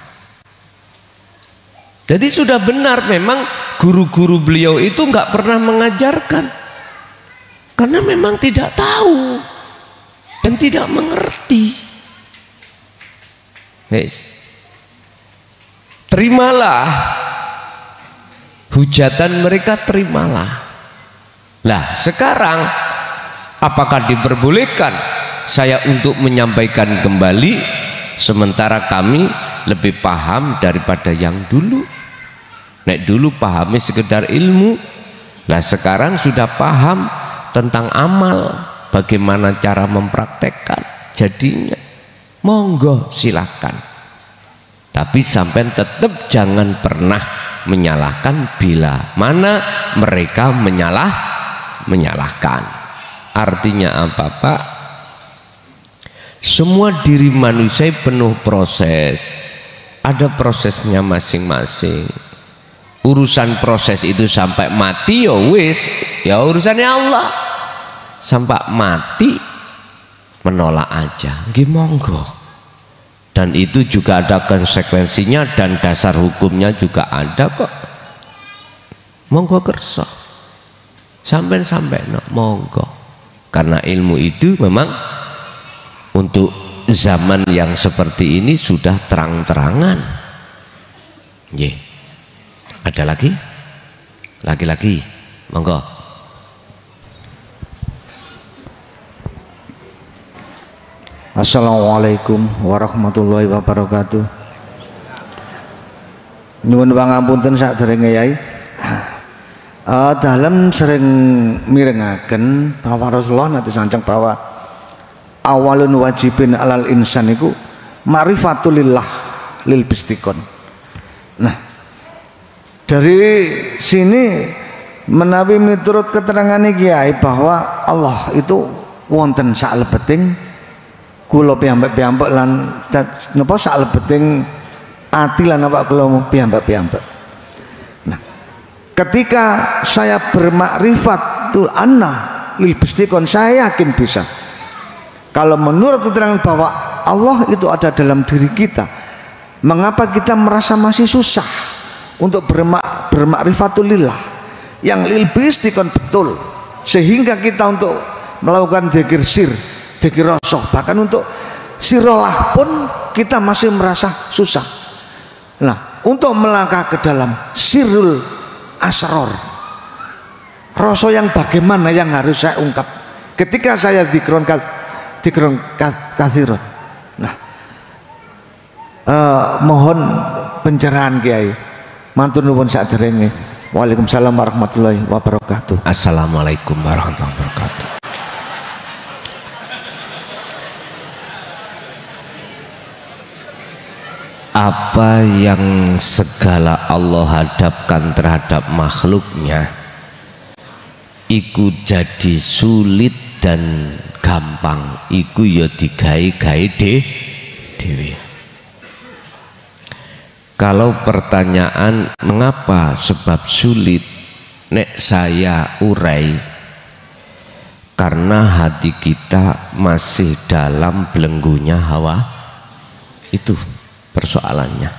Jadi sudah benar memang guru-guru beliau itu enggak pernah mengajarkan, karena memang tidak tahu dan tidak mengerti. Yes. Terimalah hujatan mereka, terimalah. Lah sekarang apakah diperbolehkan saya untuk menyampaikan kembali sementara kami lebih paham daripada yang dulu? Nek dulu pahami sekedar ilmu, lah sekarang sudah paham tentang amal, bagaimana cara mempraktekkan. Jadinya monggo silakan, tapi sampai tetap jangan pernah menyalahkan bila mana mereka menyalah menyalahkan. Artinya apa Pak? Semua diri manusia penuh proses, ada prosesnya masing-masing. Urusan proses itu sampai mati ya wis, ya urusannya Allah. Sampai mati menolak aja, nggih monggo. Dan itu juga ada konsekuensinya dan dasar hukumnya juga ada kok. Monggo kerso, sampai-sampai no, monggo. Karena ilmu itu memang untuk zaman yang seperti ini sudah terang-terangan. Yeah. Ada lagi? Lagi-lagi, monggo. Assalamualaikum warahmatullahi wabarakatuh. Nyuwun pangapunten sadherenge Yai. Uh, dalam sering mirengaken bahwa Rasulullah nanti sancang bahwa awalun wajibin alal insan iku ma'rifatulillah lil bistikon. Nah, dari sini menawi miturut keterangan Kiai bahwa Allah itu wonten saklebeting kula piyambak-piyambak lan napa saklebeting ati lan apa kula piyambak-piyambak. Nah, ketika saya bermakrifatul anna lil bistikon, saya yakin bisa. Kalau menurut keterangan bahwa Allah itu ada dalam diri kita, mengapa kita merasa masih susah untuk bermak bermakrifatulillah yang lil bistikon betul, sehingga kita untuk melakukan dzikir sir, dzikir rosoh, bahkan untuk sirolah pun kita masih merasa susah. Nah, untuk melangkah ke dalam sirul asror, rosoh yang bagaimana yang harus saya ungkap ketika saya dzikron dzikron kasiron. Nah, uh, mohon pencerahan Kiai. Mantun nuwun saderenge. Waalaikumsalam warahmatullahi wabarakatuh. Assalamualaikum warahmatullahi wabarakatuh. Apa yang segala Allah hadapkan terhadap makhluknya iku jadi sulit dan gampang, iku ya digawe-gawe dhewe. Kalau pertanyaan mengapa sebab sulit, nek saya urai, karena hati kita masih dalam belenggunya hawa. Itu persoalannya.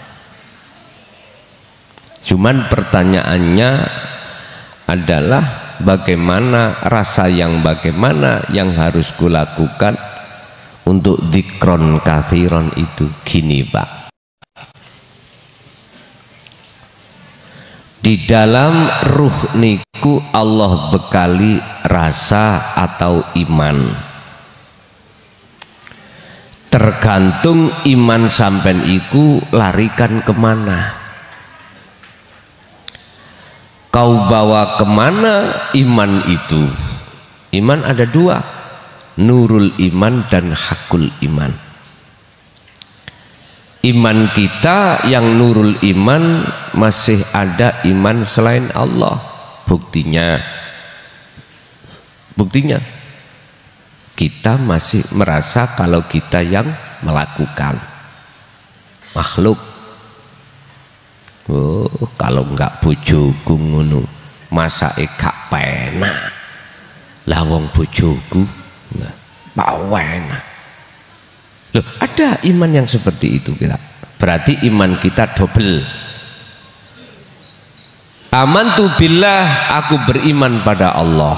Cuman pertanyaannya adalah bagaimana rasa yang bagaimana yang harus kulakukan untuk dzikron kathiron itu. Gini Pak, di dalam ruh niku Allah bekali rasa atau iman. Tergantung iman sampen iku larikan kemana. Kau bawa kemana iman itu? Iman ada dua, nurul iman dan hakul iman. Iman kita yang nurul iman masih ada iman selain Allah. Buktinya, buktinya kita masih merasa kalau kita yang melakukan. Makhluk Oh, kalau enggak bojoku ngono, masake gak penak. Lah wong bojoku nah, enak. Loh, ada iman yang seperti itu kita. Berarti iman kita double. Amantu billah, aku beriman pada Allah.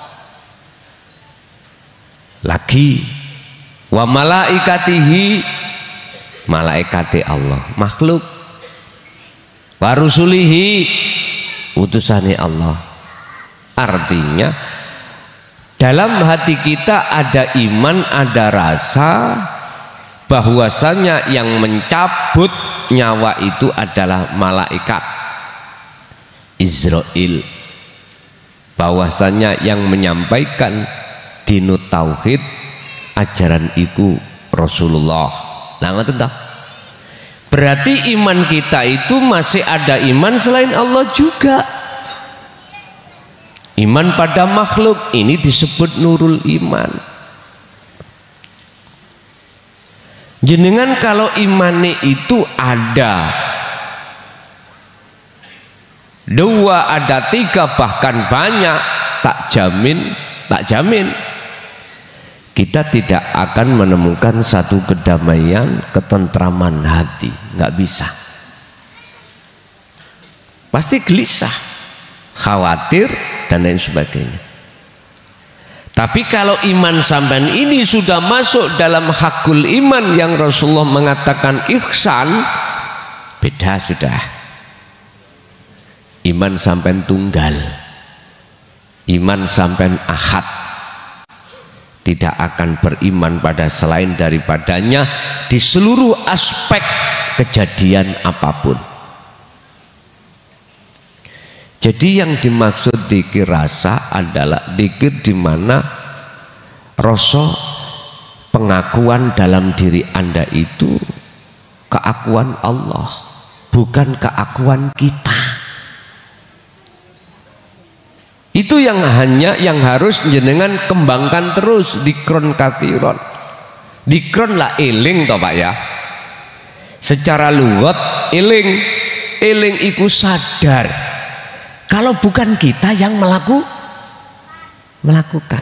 Lagi wa malaikatihi, malaikati Allah, makhluk. Wa rusulihi, utusane Allah. Artinya dalam hati kita ada iman, ada rasa bahwasanya yang mencabut nyawa itu adalah malaikat Israel, bahwasanya yang menyampaikan dinu tauhid ajaran iku Rasulullah. Lah ngoten ta? Berarti iman kita itu masih ada iman selain Allah juga. Iman pada makhluk ini disebut nurul iman. Jenengan kalau imane itu ada dua, ada tiga, bahkan banyak, tak jamin, tak jamin kita tidak akan menemukan satu kedamaian, ketentraman hati. Nggak bisa. Pasti gelisah, khawatir, dan lain sebagainya. Tapi kalau iman sampean ini sudah masuk dalam hakul iman yang Rasulullah mengatakan ihsan, beda sudah. Iman sampean tunggal, iman sampean ahad, tidak akan beriman pada selain daripadanya di seluruh aspek kejadian apapun. Jadi yang dimaksud dzikir rasa adalah dzikir di mana rasa pengakuan dalam diri Anda itu keakuan Allah, bukan keakuan kita. Itu yang hanya yang harus jenengan kembangkan terus, dikron katiron. Dikron lah eling toh Pak ya. Secara lugat eling, eling iku sadar. Kalau bukan kita yang melaku, melakukan.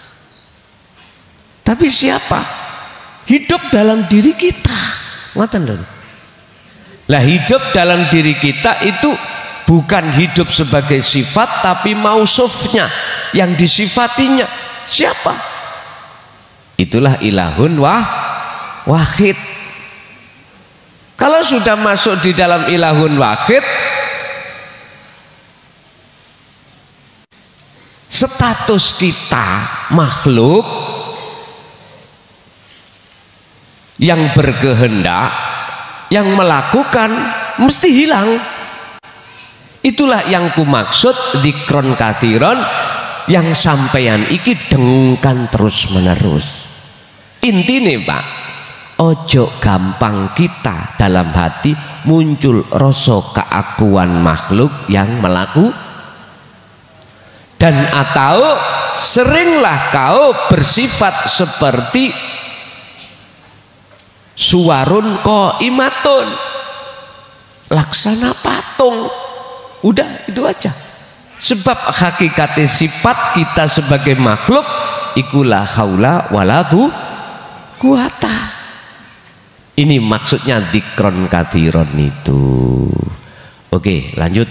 Tapi siapa? Hidup dalam diri kita. Ngoten lho. Lah hidup dalam diri kita itu bukan hidup sebagai sifat, tapi mausufnya, yang disifatinya siapa? Itulah ilahun wah, wahid. Kalau sudah masuk di dalam ilahun wahid, status kita makhluk yang berkehendak, yang melakukan, mesti hilang. Itulah yang ku maksud dikron katiron, yang sampeyan iki dengkan terus menerus. Intine Pak, ojo gampang kita dalam hati muncul rasa keakuan makhluk yang melaku, dan atau seringlah kau bersifat seperti suwarun qaimatun, laksana patung. Udah itu aja. Sebab hakikatnya sifat kita sebagai makhluk ikulah haula wala quwata. Ini maksudnya dikron katiron itu. Oke, lanjut.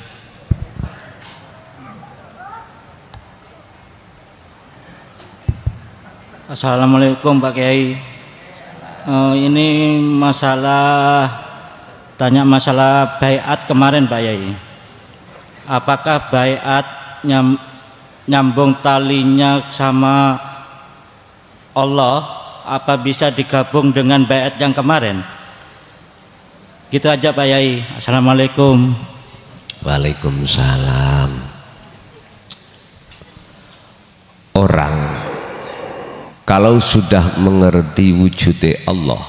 Assalamualaikum Pak Kiai. Uh, ini masalah tanya masalah baiat kemarin Pak Kiai. Apakah baiat nyam, nyambung talinya sama Allah, apa bisa digabung dengan baiat yang kemarin? Gitu aja Pak Kiai. Assalamualaikum. Waalaikumsalam. Orang kalau sudah mengerti wujudnya Allah,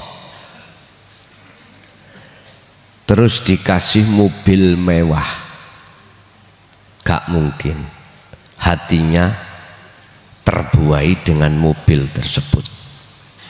terus dikasih mobil mewah, gak mungkin hatinya terbuai dengan mobil tersebut.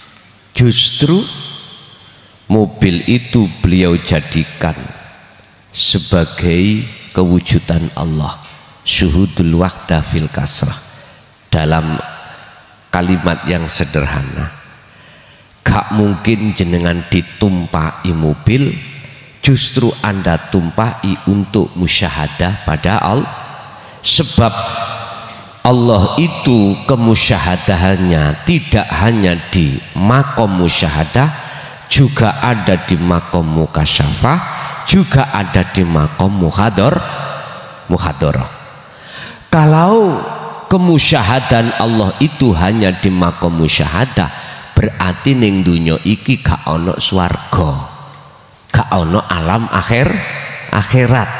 Justru mobil itu beliau jadikan sebagai kewujudan Allah, syuhudul wahda fil kasrah. Dalam kalimat yang sederhana, gak mungkin jenengan ditumpahi mobil, justru Anda tumpahi untuk musyahadah pada Allah. Sebab Allah itu kemusyahadahannya tidak hanya di makom musyahadah, juga ada di makom mukasyafah, juga ada di makom muhador muhadorah. Kalau kemusyahadan Allah itu hanya di makom musyahadah, berarti ning dunya iki gak ono swarga, gak ono alam akhir akhirat.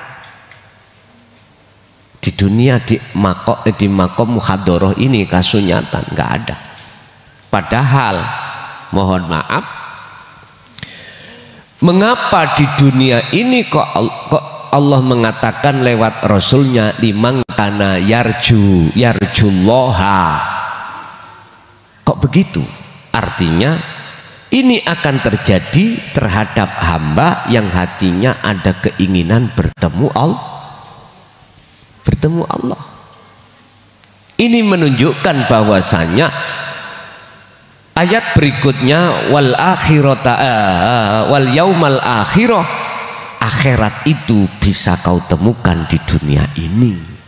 Di dunia di makom di makom muhadharah ini kasunyatan nggak ada. Padahal mohon maaf, mengapa di dunia ini kok, kok Allah mengatakan lewat Rasulnya limang kana yarju yarjullaha, kok begitu? Artinya ini akan terjadi terhadap hamba yang hatinya ada keinginan bertemu Allah bertemu Allah. Ini menunjukkan bahwasanya ayat berikutnya wal akhirata wal yaumal akhirah, akhirat itu bisa kau temukan di dunia ini.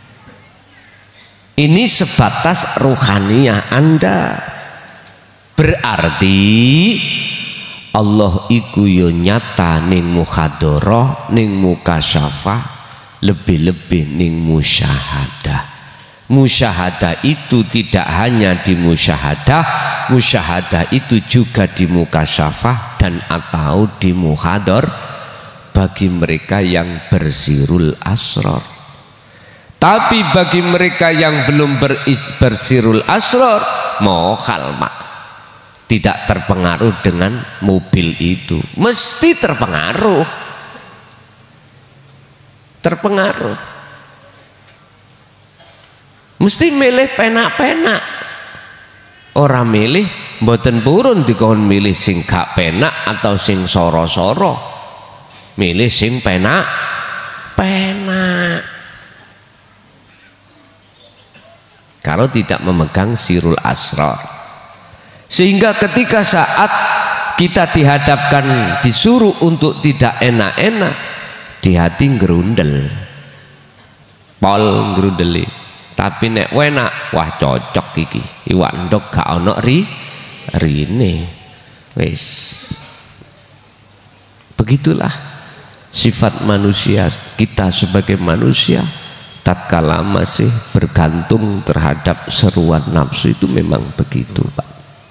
Ini sebatas ruhaniyah Anda. Berarti Allah iku yo nyata ning muhadharah, ning mukasyafah, lebih-lebih ning musyahadah. Musyahadah itu tidak hanya di musyahadah, musyahadah itu juga di mukasyafah dan atau di muhadhar bagi mereka yang bersirul asrar. Tapi bagi mereka yang belum beris, bersirul asrar, mohal mak, tidak terpengaruh dengan mobil itu. Mesti terpengaruh. terpengaruh mesti milih penak-penak, orang milih mboten purun dikon milih sing gak penak atau sing soro-soro, milih sing penak penak kalau tidak memegang sirul asrar. Sehingga ketika saat kita dihadapkan disuruh untuk tidak enak-enak, di hati ngerundel, pol ngerundeli. Tapi nek enak, wah cocok iki, iwak ndok gak ono ri rine. Wis begitulah sifat manusia kita sebagai manusia. Tatkala masih bergantung terhadap seruan nafsu itu memang begitu, Pak.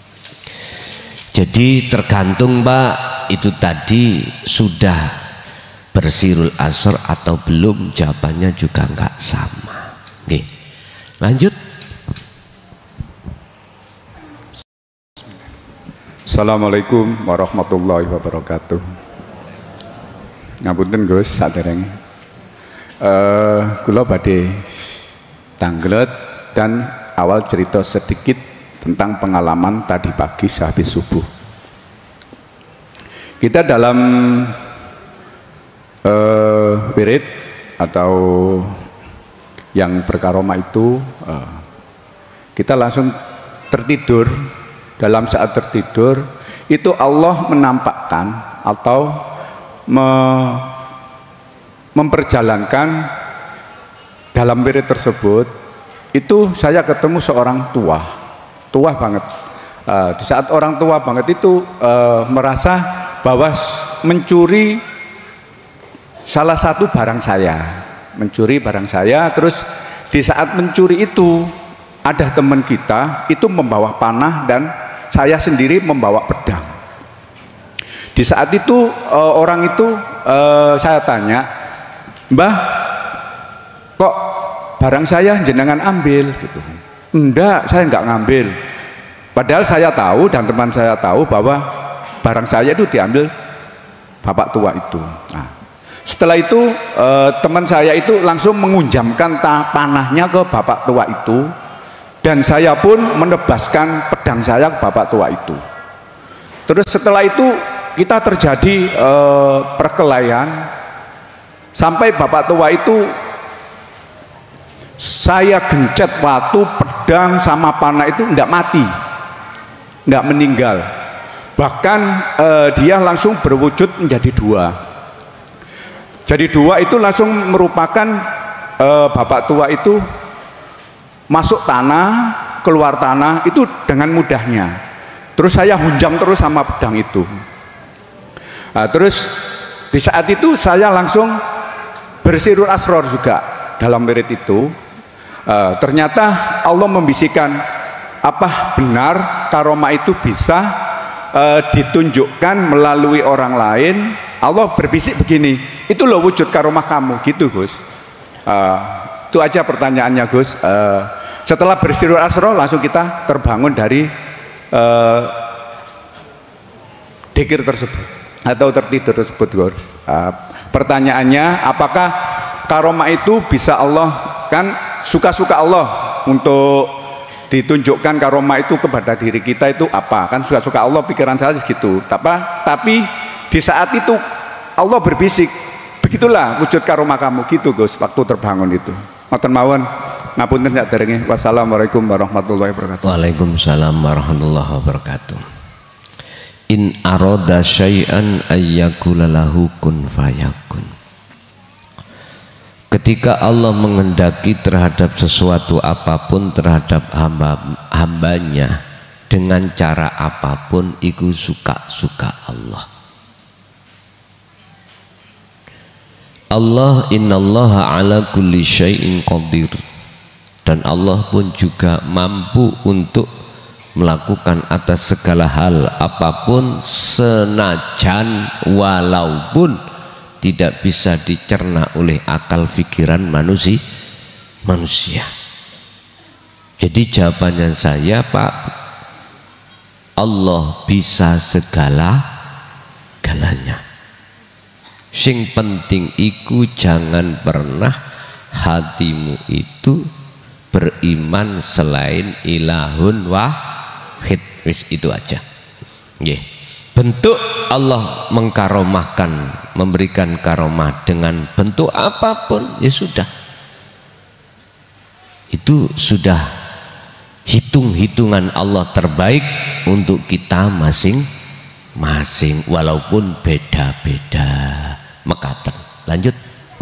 Jadi tergantung, Pak, itu tadi sudah bersirul asr atau belum, jawabannya juga nggak sama. Nih, lanjut. Assalamualaikum warahmatullahi wabarakatuh. Ngapunten Gus, saderenge. Eh, kula badhe tanglet dan awal cerita sedikit tentang pengalaman tadi pagi sehabis subuh. Kita dalam Uh, wirid atau yang berkaromah itu uh, kita langsung tertidur. Dalam saat tertidur itu Allah menampakkan atau me memperjalankan dalam wirid tersebut itu saya ketemu seorang tua tua banget. Uh, di saat orang tua banget itu uh, merasa bahwa mencuri salah satu barang saya, mencuri barang saya. Terus di saat mencuri itu ada teman kita itu membawa panah dan saya sendiri membawa pedang. Di saat itu uh, orang itu uh, saya tanya, Mbah, kok barang saya jenengan ambil gitu? Enggak, saya enggak ngambil. Padahal saya tahu dan teman saya tahu bahwa barang saya itu diambil bapak tua itu. Nah, setelah itu eh, teman saya itu langsung mengunjamkan panahnya ke bapak tua itu, dan saya pun menebaskan pedang saya ke bapak tua itu. Terus setelah itu kita terjadi eh, perkelahian Sampai bapak tua itu saya gencet waktu pedang sama panah itu tidak mati, tidak meninggal. Bahkan eh, dia langsung berwujud menjadi dua. Jadi dua itu langsung merupakan eh, bapak tua itu masuk tanah, keluar tanah itu dengan mudahnya. Terus saya hunjam terus sama pedang itu. Nah, terus di saat itu saya langsung bersirul asror juga dalam wirid itu. Uh, ternyata Allah membisikkan, apa benar karomah itu bisa uh, ditunjukkan melalui orang lain. Allah berbisik begini, itu loh wujud karomah kamu, gitu Gus. Uh, itu aja pertanyaannya Gus. Uh, setelah bersirul asror langsung kita terbangun dari uh, dikir tersebut atau tertidur tersebut Gus. Uh, pertanyaannya, apakah karomah itu bisa Allah, kan suka-suka Allah untuk ditunjukkan karomah itu kepada diri kita itu apa, kan suka-suka Allah, pikiran saya gitu. Apa? Tapi di saat itu Allah berbisik, begitulah wujud karomah kamu, gitu Gus, waktu terbangun itu. Ngoten mawon, ngapunten sak derenge. Wassalamualaikum warahmatullahi wabarakatuh. Waalaikumsalam warahmatullahi wabarakatuh. In arada syai'an ayyakula lahu kun fayakun. Ketika Allah menghendaki terhadap sesuatu apapun terhadap hamba, hambanya dengan cara apapun, itu suka-suka Allah. Allah innallaha ala kulli syai'in qadir, dan Allah pun juga mampu untuk melakukan atas segala hal apapun, senajan walaupun tidak bisa dicerna oleh akal pikiran manusia manusia. Jadi jawabannya saya, Pak, Allah bisa segala galanya. Sing penting iku jangan pernah hatimu itu beriman selain ilahun wahid. Wis itu aja. Nggih. Bentuk Allah mengkaromahkan, memberikan karomah dengan bentuk apapun, ya sudah. Itu sudah hitung-hitungan Allah terbaik untuk kita masing-masing, walaupun beda-beda. Mekaten. Lanjut.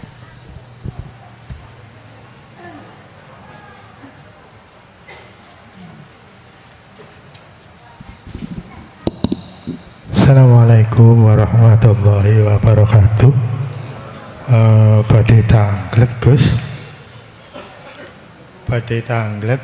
Assalamualaikum warahmatullahi wabarakatuh. Uh, badai tanglet Gus, badai tanglet.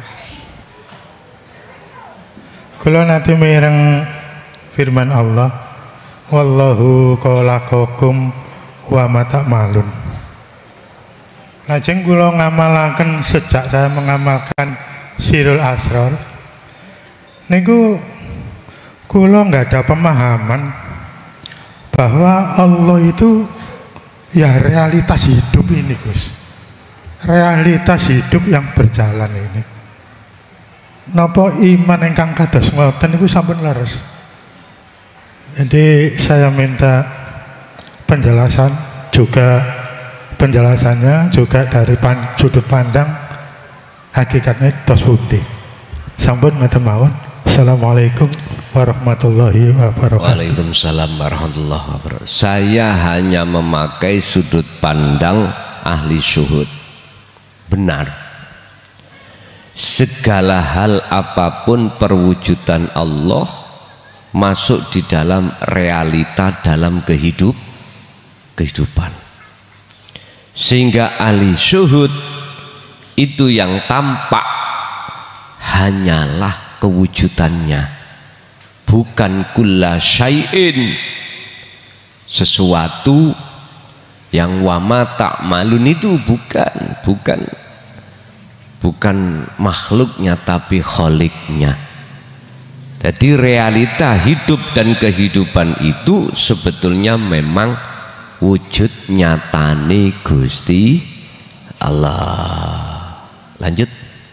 Kula nanti mireng firman Allah, wallahu khalaqakum wa ma ta'malun. Lajeng kula ngamalaken, sejak saya mengamalkan Sirul Asror niku kula nggak ada pemahaman bahwa Allah itu ya realitas hidup ini Gus, realitas hidup yang berjalan ini. Napa iman ingkang kados ngoten niku sampun leres. Jadi saya minta penjelasan juga, penjelasannya juga dari pan, sudut pandang hakikatnya tos putih. Sampun ngoten mawon. Assalamualaikum warahmatullahi wabarakatuh. Waalaikumsalam warahmatullahi wabarakatuh. Saya hanya memakai sudut pandang ahli syuhud. Benar, segala hal apapun perwujudan Allah masuk di dalam realita dalam kehidup kehidupan, sehingga ahli syuhud itu yang tampak hanyalah kewujudannya, bukan kulla syai'in, sesuatu yang wama ta'malun itu bukan bukan bukan makhluknya tapi kholiknya. Jadi realita hidup dan kehidupan itu sebetulnya memang wujud nyatane Gusti Allah. Lanjut.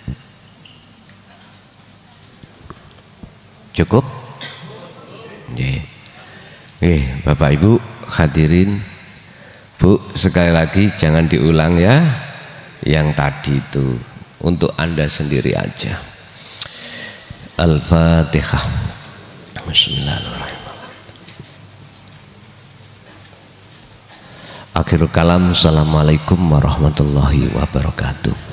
Cukup? Nggih. Nggih, Bapak Ibu hadirin, Bu, sekali lagi jangan diulang ya, yang tadi itu untuk Anda sendiri aja. Al-Fatihah. Bismillahirrahmanirrahim. Akhirul kalam. Assalamualaikum warahmatullahi wabarakatuh.